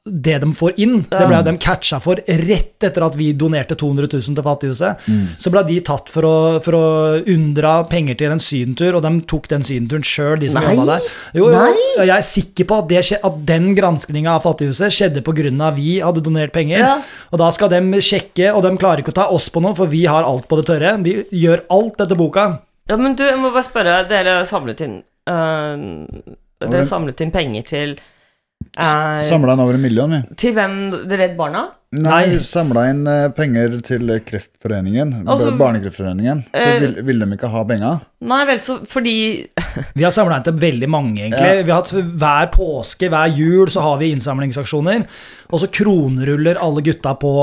det de får inn, det ble de catcha for rett etter at vi donerte to hundre tusen til Fattighuset. Mm. Så ble de tatt for å, for å undra penger til en sydentur, og de tok den sydenturen selv, de som jobbet der. Jo, jo, jeg er sikker på at, det, at den granskningen av Fattighuset skjedde på grunn av vi hadde donert penger, ja. Og da skal de sjekke, og de klarer ikke å ta oss på noe, for vi har alt på det tørre. Vi gjør alt etter boka. Ja, men du, jeg må bare spørre, dere samlet inn, uh, dere samlet inn penger til Uh, samlet inn over en million, vi. Til hvem? Redd Barna? Nei, vi samlet inn uh, penger til Kreftforeningen, altså, Barnekreftforeningen. Så uh, vil, vil de ikke ha penger? Nei, vel, så fordi vi har samlet inn til veldig mange, egentlig. Ja. Vi har hatt hver påske, hver jul, så har vi innsamlingsaksjoner, og så kronruller alle gutta på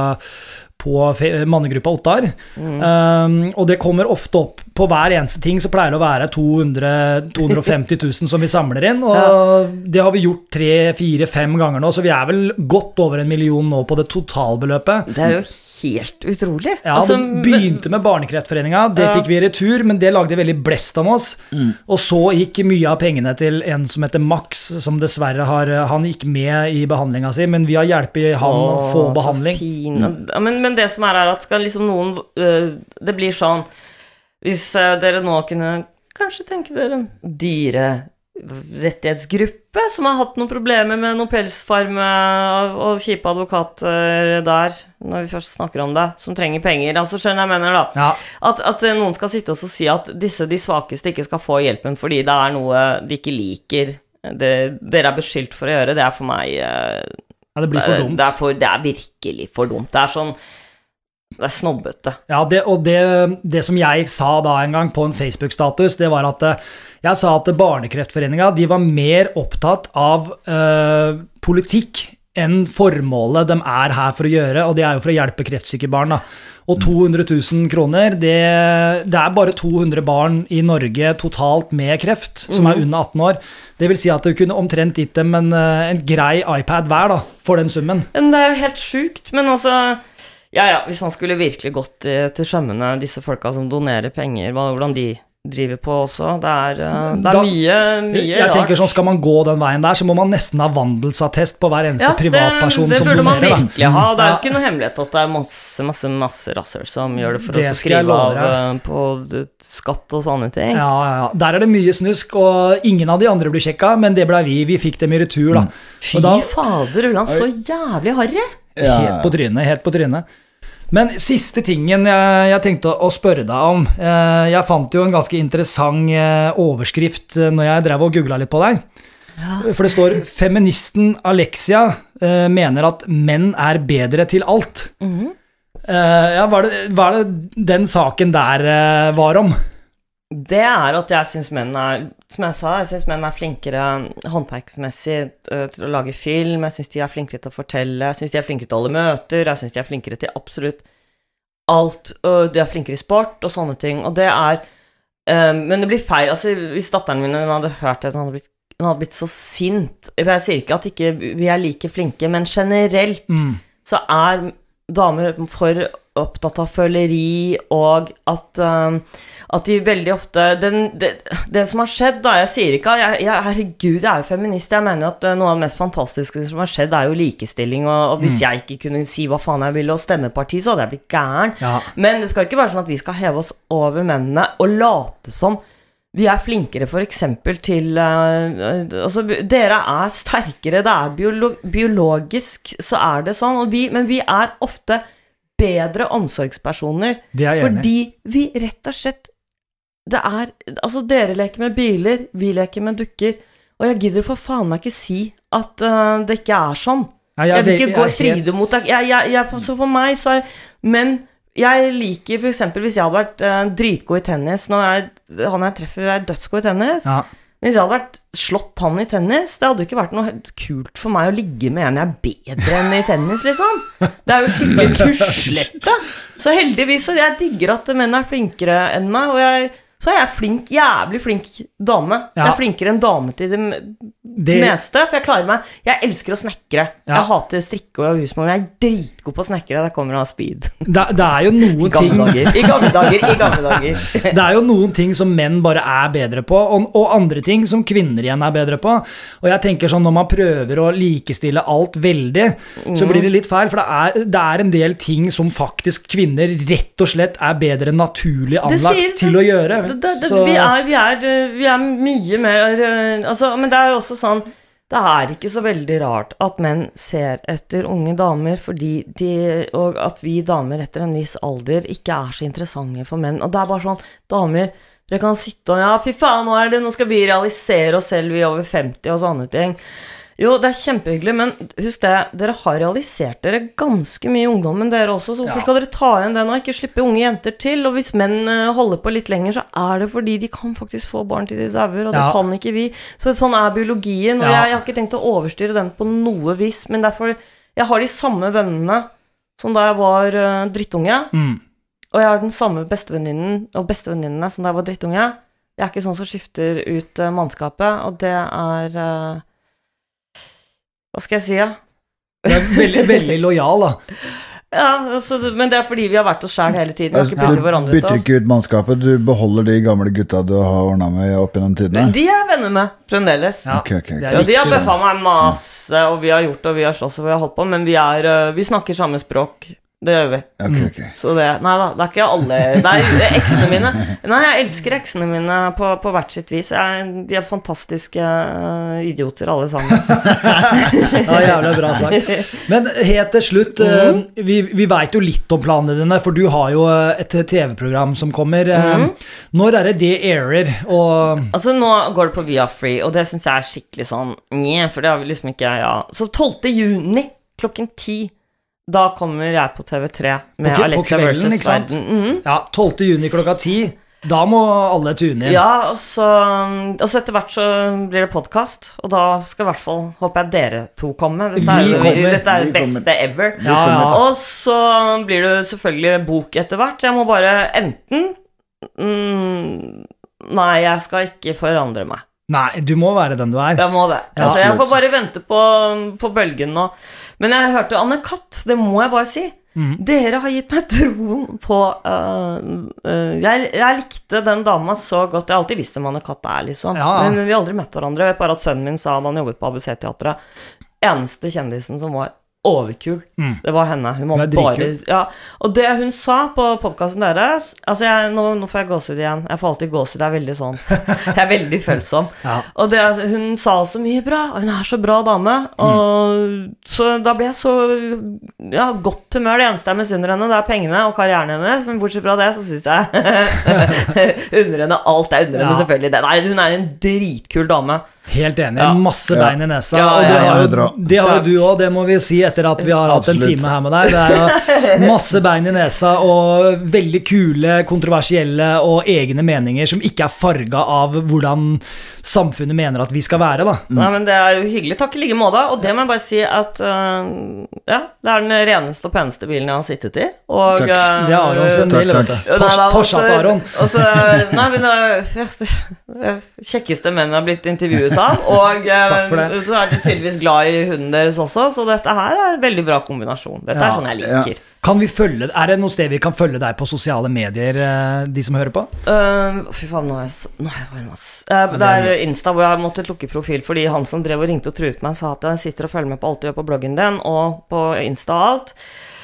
på mannegruppa Ottar. Mm. Um, og det kommer ofte opp på hver eneste ting, så pleier det å være to hundre til to hundre og femti tusen som vi samler inn, og ja. Det har vi gjort tre, fire, fem ganger nå, så vi er vel godt over en million nå på det totalbeløpet. Det er jo helt utrolig. Ja, altså, det begynte med Barnekreftforeningen, det ja. Fikk vi i retur, men det lagde veldig blest om oss, mm. og så gikk mye av pengene til en som heter Max, som dessverre har, han gikk med i behandlingen sin, men vi har hjulpet han Åh, å få behandling. Så fin. Mm. Men, men det som er er at skal liksom noen, uh, det blir sånn, hvis uh, dere nå kunne kanskje tenke dere en dyre rettighetsgruppe som har hatt noen problemer med noen pelsfarm og kjipe advokater der, når vi først snakker om det, som trenger penger, altså skjønner jeg mener da, ja. at, at noen skal sitte og si at disse, de svakeste ikke skal få hjelpen fordi det er noe de ikke liker, det, dere er beskyldt for å gjøre, det er for meg uh, ja, det blir for dumt. Det er, for, det er virkelig for dumt, det er sånn det er snobbete. Ja, det, og det, det som jeg sa da en gang på en Facebook-status, det var at jeg sa at Barnekreftforeningen, de var mer opptatt av uh, politikk enn formålet de er her for å gjøre, og det er jo for å hjelpe kreftsyke barn da. Og to hundre tusen kroner, det, det er bare to hundre barn i Norge totalt med kreft, som er under atten år. Det vil si at du kunne omtrent gitt dem en, en grei iPad hver da, for den summen. Men det er jo helt sykt, men altså ja, ja, hvis man skulle virkelig gått til, til skjømmene, disse folka som donerer penger, hvordan de driver på også, det er, det er da, mye, mye jeg rart. Jeg tenker sånn, skal man gå den veien der, så må man nesten ha vandelsattest på hver eneste ja, privatperson det, det som donerer. Det burde man virkelig ha, det er jo ikke noe hemmelighet at det er masse, masse, masse rasser som gjør det for det å skrive av på skatt og sånne ting. Ja, ja, ja, der er det mye snusk, og ingen av de andre blir sjekket, men det ble vi, vi fikk dem i retur da. Fy da, fader, Ulan, så jævlig harry. Ja. Helt på trynet, helt på trynet. Men siste tingen jeg, jeg tenkte å spørre deg om, jeg fant jo en ganske interessant overskrift når jeg drev og googlet litt på deg. Ja. For det står, feministen Alexia mener at menn er bedre til alt. Mm-hmm. Ja, hva er det, hva er det den saken der var om? Det er at jeg synes menn er, som jeg sa, jeg synes menn er flinkere håndverksmessig til å lage film, jeg synes de er flinkere til å fortelle, jeg synes de er flinkere til å holde møter, jeg synes de er flinkere til absolutt alt, og de er flinkere i sport og sånne ting, og det er, um, men det blir feil, altså hvis datteren min hadde hørt det, hun hadde blitt, hun hadde blitt så sint, jeg sier ikke at ikke vi er like flinke, men generelt mm. så er damer for opptatt av føleri, og at, um, at de veldig ofte, den, det, det som har skjedd da, jeg sier ikke, jeg, jeg, herregud, jeg er jo feminist, jeg mener at noe av det mest fantastiske som har skjedd er jo likestilling, og, og hvis mm. jeg ikke kunne si hva faen jeg ville og stemmeparti, så hadde jeg blitt gæren, ja. Men det skal ikke være sånn at vi skal heve oss over mennene og late som vi er flinkere for eksempel til uh, altså dere er sterkere, det er biolo biologisk så er det sånn, og vi, men vi er ofte bedre omsorgspersoner fordi vi rett og slett det er, altså dere leker med biler, vi leker med dukker, og jeg gidder for faen meg ikke si at uh, det ikke er sånn. Ja, jeg, jeg vil ikke gå og stride mot det. Jeg, jeg, jeg, så for meg så er, men jeg liker for eksempel hvis jeg hadde vært uh, dritgod i tennis, når jeg, han jeg treffer er dødsgod i tennis, ja. Hvis jeg hadde vært slått han i tennis, det hadde ikke vært noe kult for meg å ligge med en jeg er bedre enn i tennis, liksom. Det er jo skikkelig tuslete. Så heldigvis, så jeg digger at menn er flinkere enn meg, og jeg, så er jeg flink, jævlig flink dame. Ja. Jeg er flinkere enn dame til det det meste, for jeg klarer meg. Jeg elsker å snekre. Ja. Jeg hater strikke og husmål. Jeg er dritgod på å snekre. Det kommer av speed. Det, det er jo noen I ting dager, I gamle dager, i gamle dager. Det er jo noen ting som menn bare er bedre på, og, og andre ting som kvinner igjen er bedre på. Og jeg tenker sånn, når man prøver å likestille alt veldig, mm. så blir det litt feil, for det er, det er en del ting som faktisk kvinner rett og slett er bedre naturlig anlagt sier, til å gjøre. Det, det, det, vi, er, vi, er, vi er mye mer altså, men det er jo også sånn, det er ikke så veldig rart at menn ser etter unge damer, fordi de, og at vi damer etter en viss alder ikke er så interessante for menn, og det er bare sånn, damer, dere kan sitte og, ja, fy faen, nå er det, nå skal vi realisere oss selv, vi er over femti og sånne ting. Jo, det er kjempehyggelig, men husk det, dere har realisert dere ganske mye ungdom, men dere også, så hvorfor skal dere ta igjen den og ikke slippe unge jenter til? Og hvis menn holder på litt lenger, så er det fordi de kan faktisk få barn til de dauer, og det ja. kan ikke vi. Så sånn er biologien, og ja. jeg, jeg har ikke tenkt å overstyre den på noe vis, men derfor, jeg har de samme vennene som da jeg var uh, drittunge, mm. og jeg har den samme bestevenninnen og bestevenninnene som da jeg var drittunge. Jeg er ikke sånn som skifter ut uh, mannskapet, og det er... Uh, Hva skal jeg si, ja? Det er veldig, veldig lojal, da. Ja, altså, men det er fordi vi har vært oss selv hele tiden. Altså, du bytter ikke ut mannskapet, du beholder de gamle gutta du har ordnet med opp gjennom tidene? De er venner med, fremdeles. Ja. Okay, okay, okay. Ja, de har bøffa meg masse, og vi har gjort og vi har slåss og vi har holdt på, men vi, er, vi snakker samme språk. Det gjør vi. Okay, okay. Så det, nei da, det er ikke alle Nei, det er eksene mine Nei, jeg elsker eksene mine på, på hvert sitt vis jeg, De er fantastiske uh, idioter alle sammen. Ja, jævlig bra sagt. Men helt til slutt mm. uh, vi, vi vet jo litt om planene dine, for du har jo et T V-program som kommer. mm. uh, Når er det det airer? Og... Altså, nå går det på Via Free, og det synes jeg er skikkelig sånn Nye, for det har vi liksom ikke ja. Så tolvte juni klokken ti da kommer jeg på T V tre med på, Alexa på versus ikke sant? Verden. Mm. Ja, tolvte juni klokka ti. Da må alle tune inn. Ja, og så, og så etter hvert så blir det podcast, og da skal i hvert fall, håper jeg dere to kommer. Dette er, kommer. Dette er det beste ever. Ja, ja. Og så blir det selvfølgelig bok etter hvert. Jeg må bare enten mm, Nei, jeg skal ikke forandre meg. Nei, du må være den du er. Jeg må det. Ja, altså, jeg får bare vente på, på bølgen nå. Men jeg hørte Anne Katt, det må jeg bare si. Mm. Dere har gitt meg troen på uh, uh, jeg, jeg likte den dama så godt. Jeg har alltid visst om Anne Katt er liksom. Ja. Men vi har aldri møtt hverandre. Jeg vet bare at sønnen min sa at han jobbet på A B C-teatret. Eneste kjendisen som var overkul. Mm. Det var henne. Hun må bare ja. Og det hun sa på podcasten deres, altså jeg, nå, nå får jeg gåsehud igjen. Jeg får alltid gåsehud, det er veldig sånn. Jeg er veldig følsom. Ja. Og det, hun sa så mye bra, og hun er så bra dame. Og mm. så da ble jeg så ja, godt humør. Det eneste jeg misunner henne, det er pengene og karrieren hennes. Men bortsett fra det, så synes jeg under henne alt er under henne, ja. Selvfølgelig. Nei, hun er en dritkul dame. Helt enig, ja. Masse bein i nesa. Ja, og det ja, har, jo, det har jo du også, det må vi si etter at vi har hatt en time her med deg. Det er jo masse bein i nesa og veldig kule, kontroversielle og egne meninger som ikke er farget av hvordan samfunnet mener at vi skal være, da. Mm. Nei, men det er jo hyggelig, takk i like måte. Og det må jeg bare si at uh, ja, det er den reneste og peneste bilen jeg har sittet i. Og, takk. Uh, det er Aron sin bil, vet du. Porsche til Aron. Og så, nei, men det kjekkeste mennene har blitt intervjuet av, og uh, så er de tydeligvis glad i hunden deres også, så dette her er en veldig bra kombinasjon. Dette ja, er sånn jeg liker. Ja. Kan vi følge, er det noe sted vi kan følge deg på sosiale medier, de som hører på? Uh, fy faen, nå er jeg så, nå er jeg varm, ass. Uh, det er Insta hvor jeg har måttet lukke profil, fordi han som drev og ringte og truet meg, sa at jeg sitter og følger med på alt du gjør på bloggen din, og på Insta og alt.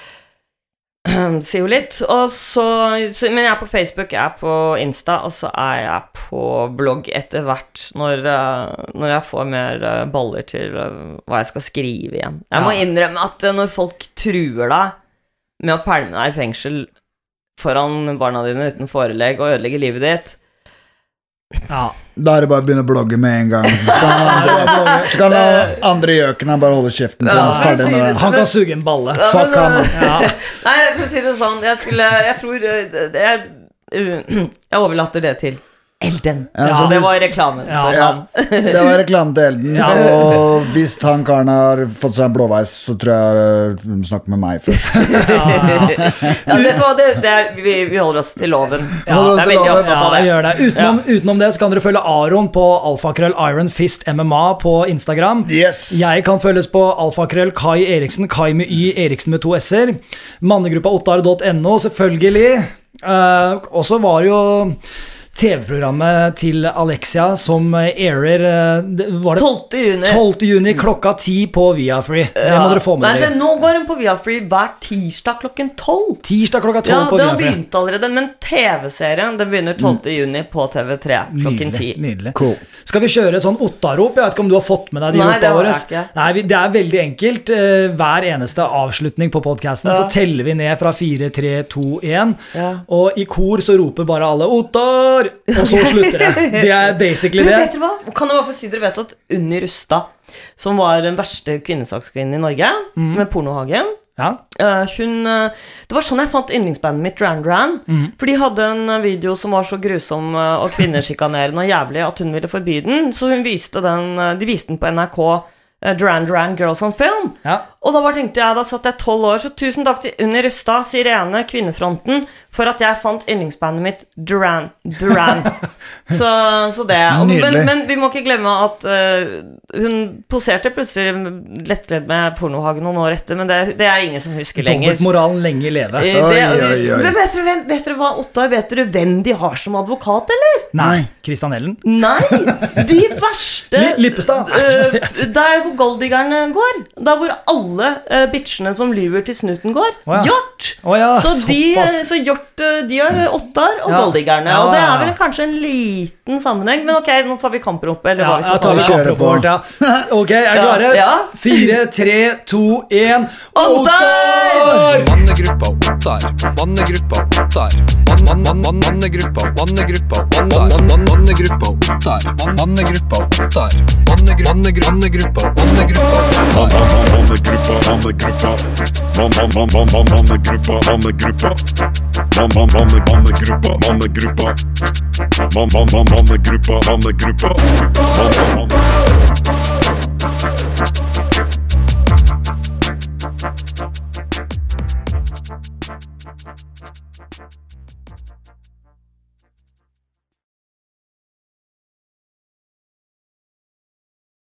Sier jo litt, og så, så men jeg er på Facebook, jeg er på Insta, og så er jeg på blogg etter hvert når, uh, når jeg får mer uh, baller til uh, hva jeg skal skrive igjen. Jeg må innrømme at uh, når folk truer deg med å pælme deg i fengsel foran barna dine uten forelegg og ødelegge livet ditt, ja. Da er det bare å begynne å blogge med en gang. Så kan andre, så kan andre gjøkene bare holde kjeften til ja, ferdig med det. Han kan suge en balle. Ja, fuck han. Ja. Nei, for å si det sånn, jeg skulle, jeg tror, jeg, jeg overlater det til Elden. Ja, Ja, så det hvis- var reklamen Ja. for Ja, han. det var reklame til Elden. Ja. Og hvis han karen har fått seg en blåveis, så tror jeg hun snakker med meg først. Ja, vet du hva, det, det er, vi, vi holder oss til loven. Ja, holder oss det er til veldig loven. opptatt Ja, av det. gjør det. Utenom, utenom det så kan dere følge Aron på alfakrøll Iron Fist M M A på Instagram. Yes. Jeg kan følges på alfakrøll Kai Eriksen, Kai med Y, Eriksen med to S-er. Mannegruppa ottar punktum no, selvfølgelig. Uh, og så var det jo T V-programmet til Alexia som airer uh, det- var det tolvte juni. tolvte juni klokka ti på Viafree. Det må dere få med Nei, det, dere. nå går den på Viafree hver tirsdag klokken tolv. Tirsdag klokka Ja, tolv på det har Viafree. begynt allerede, men T V-serien den begynner tolvte juni på T V tre klokken ti. Nydelig, nydelig. Cool. Skal vi kjøre et sånn Ottarop? Jeg vet ikke om du har fått med deg de Nei, ropa det har våre. jeg ikke. Nei, vi- det er veldig enkelt. Eh, Hver eneste avslutning på podcasten Ja. så teller vi ned fra fire, tre, to, én. Ja. Og i kor så roper bare alle Ottar! Og så slutter det. Det er basically Du, det. vet dere hva? Kan jeg bare få si dere vet at Unni Rustad, som var den verste kvinnesakskvinnen i Norge, Mm. med Pornohagen, Ja. eh, hun, eh, det var sånn jeg fant yndlingsbandet mitt, Duran Duran. Mm. For de hadde en eh, video som var så grusom eh, og kvinnesjikanerende og jævlig at hun ville forby den, så hun viste den, eh, de viste den på N R K, eh, Duran Duran Girls on Film. Ja. Og da bare tenkte jeg, da satt jeg tolv år, så tusen takk til Unni Rustad, Sirene, Kvinnefronten, for at jeg fant yndlingsbandet mitt, Duran Duran. så, så det. Og, men, Nydelig. men vi må ikke glemme at eh, hun poserte plutselig lettledd med Pornohagen noen år etter, men det, det er ingen som husker lenger. Dobbeltmoralen lenge leve. Eh, det, Oi, oi, oi. Men Vet, dere, hvem- vet dere hva, Ottar, vet dere hvem de har som advokat, eller? Nei, Christian Ellen. Nei, de verste Li- Lippestad. eh, Der hvor golddiggerne går. Der hvor alle eh, bitchene som lyver til snuten går. Å ja. Hjort! Å ja, så, de, såpass. så Hjort eh, de har Ottar og Ja. golddiggerne. Ja, Og det ja, er vel ja. kanskje en liten sammenheng. Men ok, nå tar vi kamprop. Eller Ja, hva vi skal jeg tar kalle vi det. kjører kampen på. vårt, ja. Ok, er dere Ja, klare? ja. Fire, tre, to, én. Ottar! Mannegruppa Ottar. Mannegruppa Ottar. Man, man, man, man, mannegruppa. Mannegruppa Ottar. Man, man, mannegruppa Ottar. Man, mannegruppa Ottar. Mannegru- mannegru- Mannegruppa. Mannegruppa Ottar. Mannegruppa, mannegruppa. Man, man, man, man, man, mannegruppa, mannegruppa. Man, man, manne- mannegruppa, mannegruppa. Man, man, man, mannegruppa, mannegruppa. Man, man, man.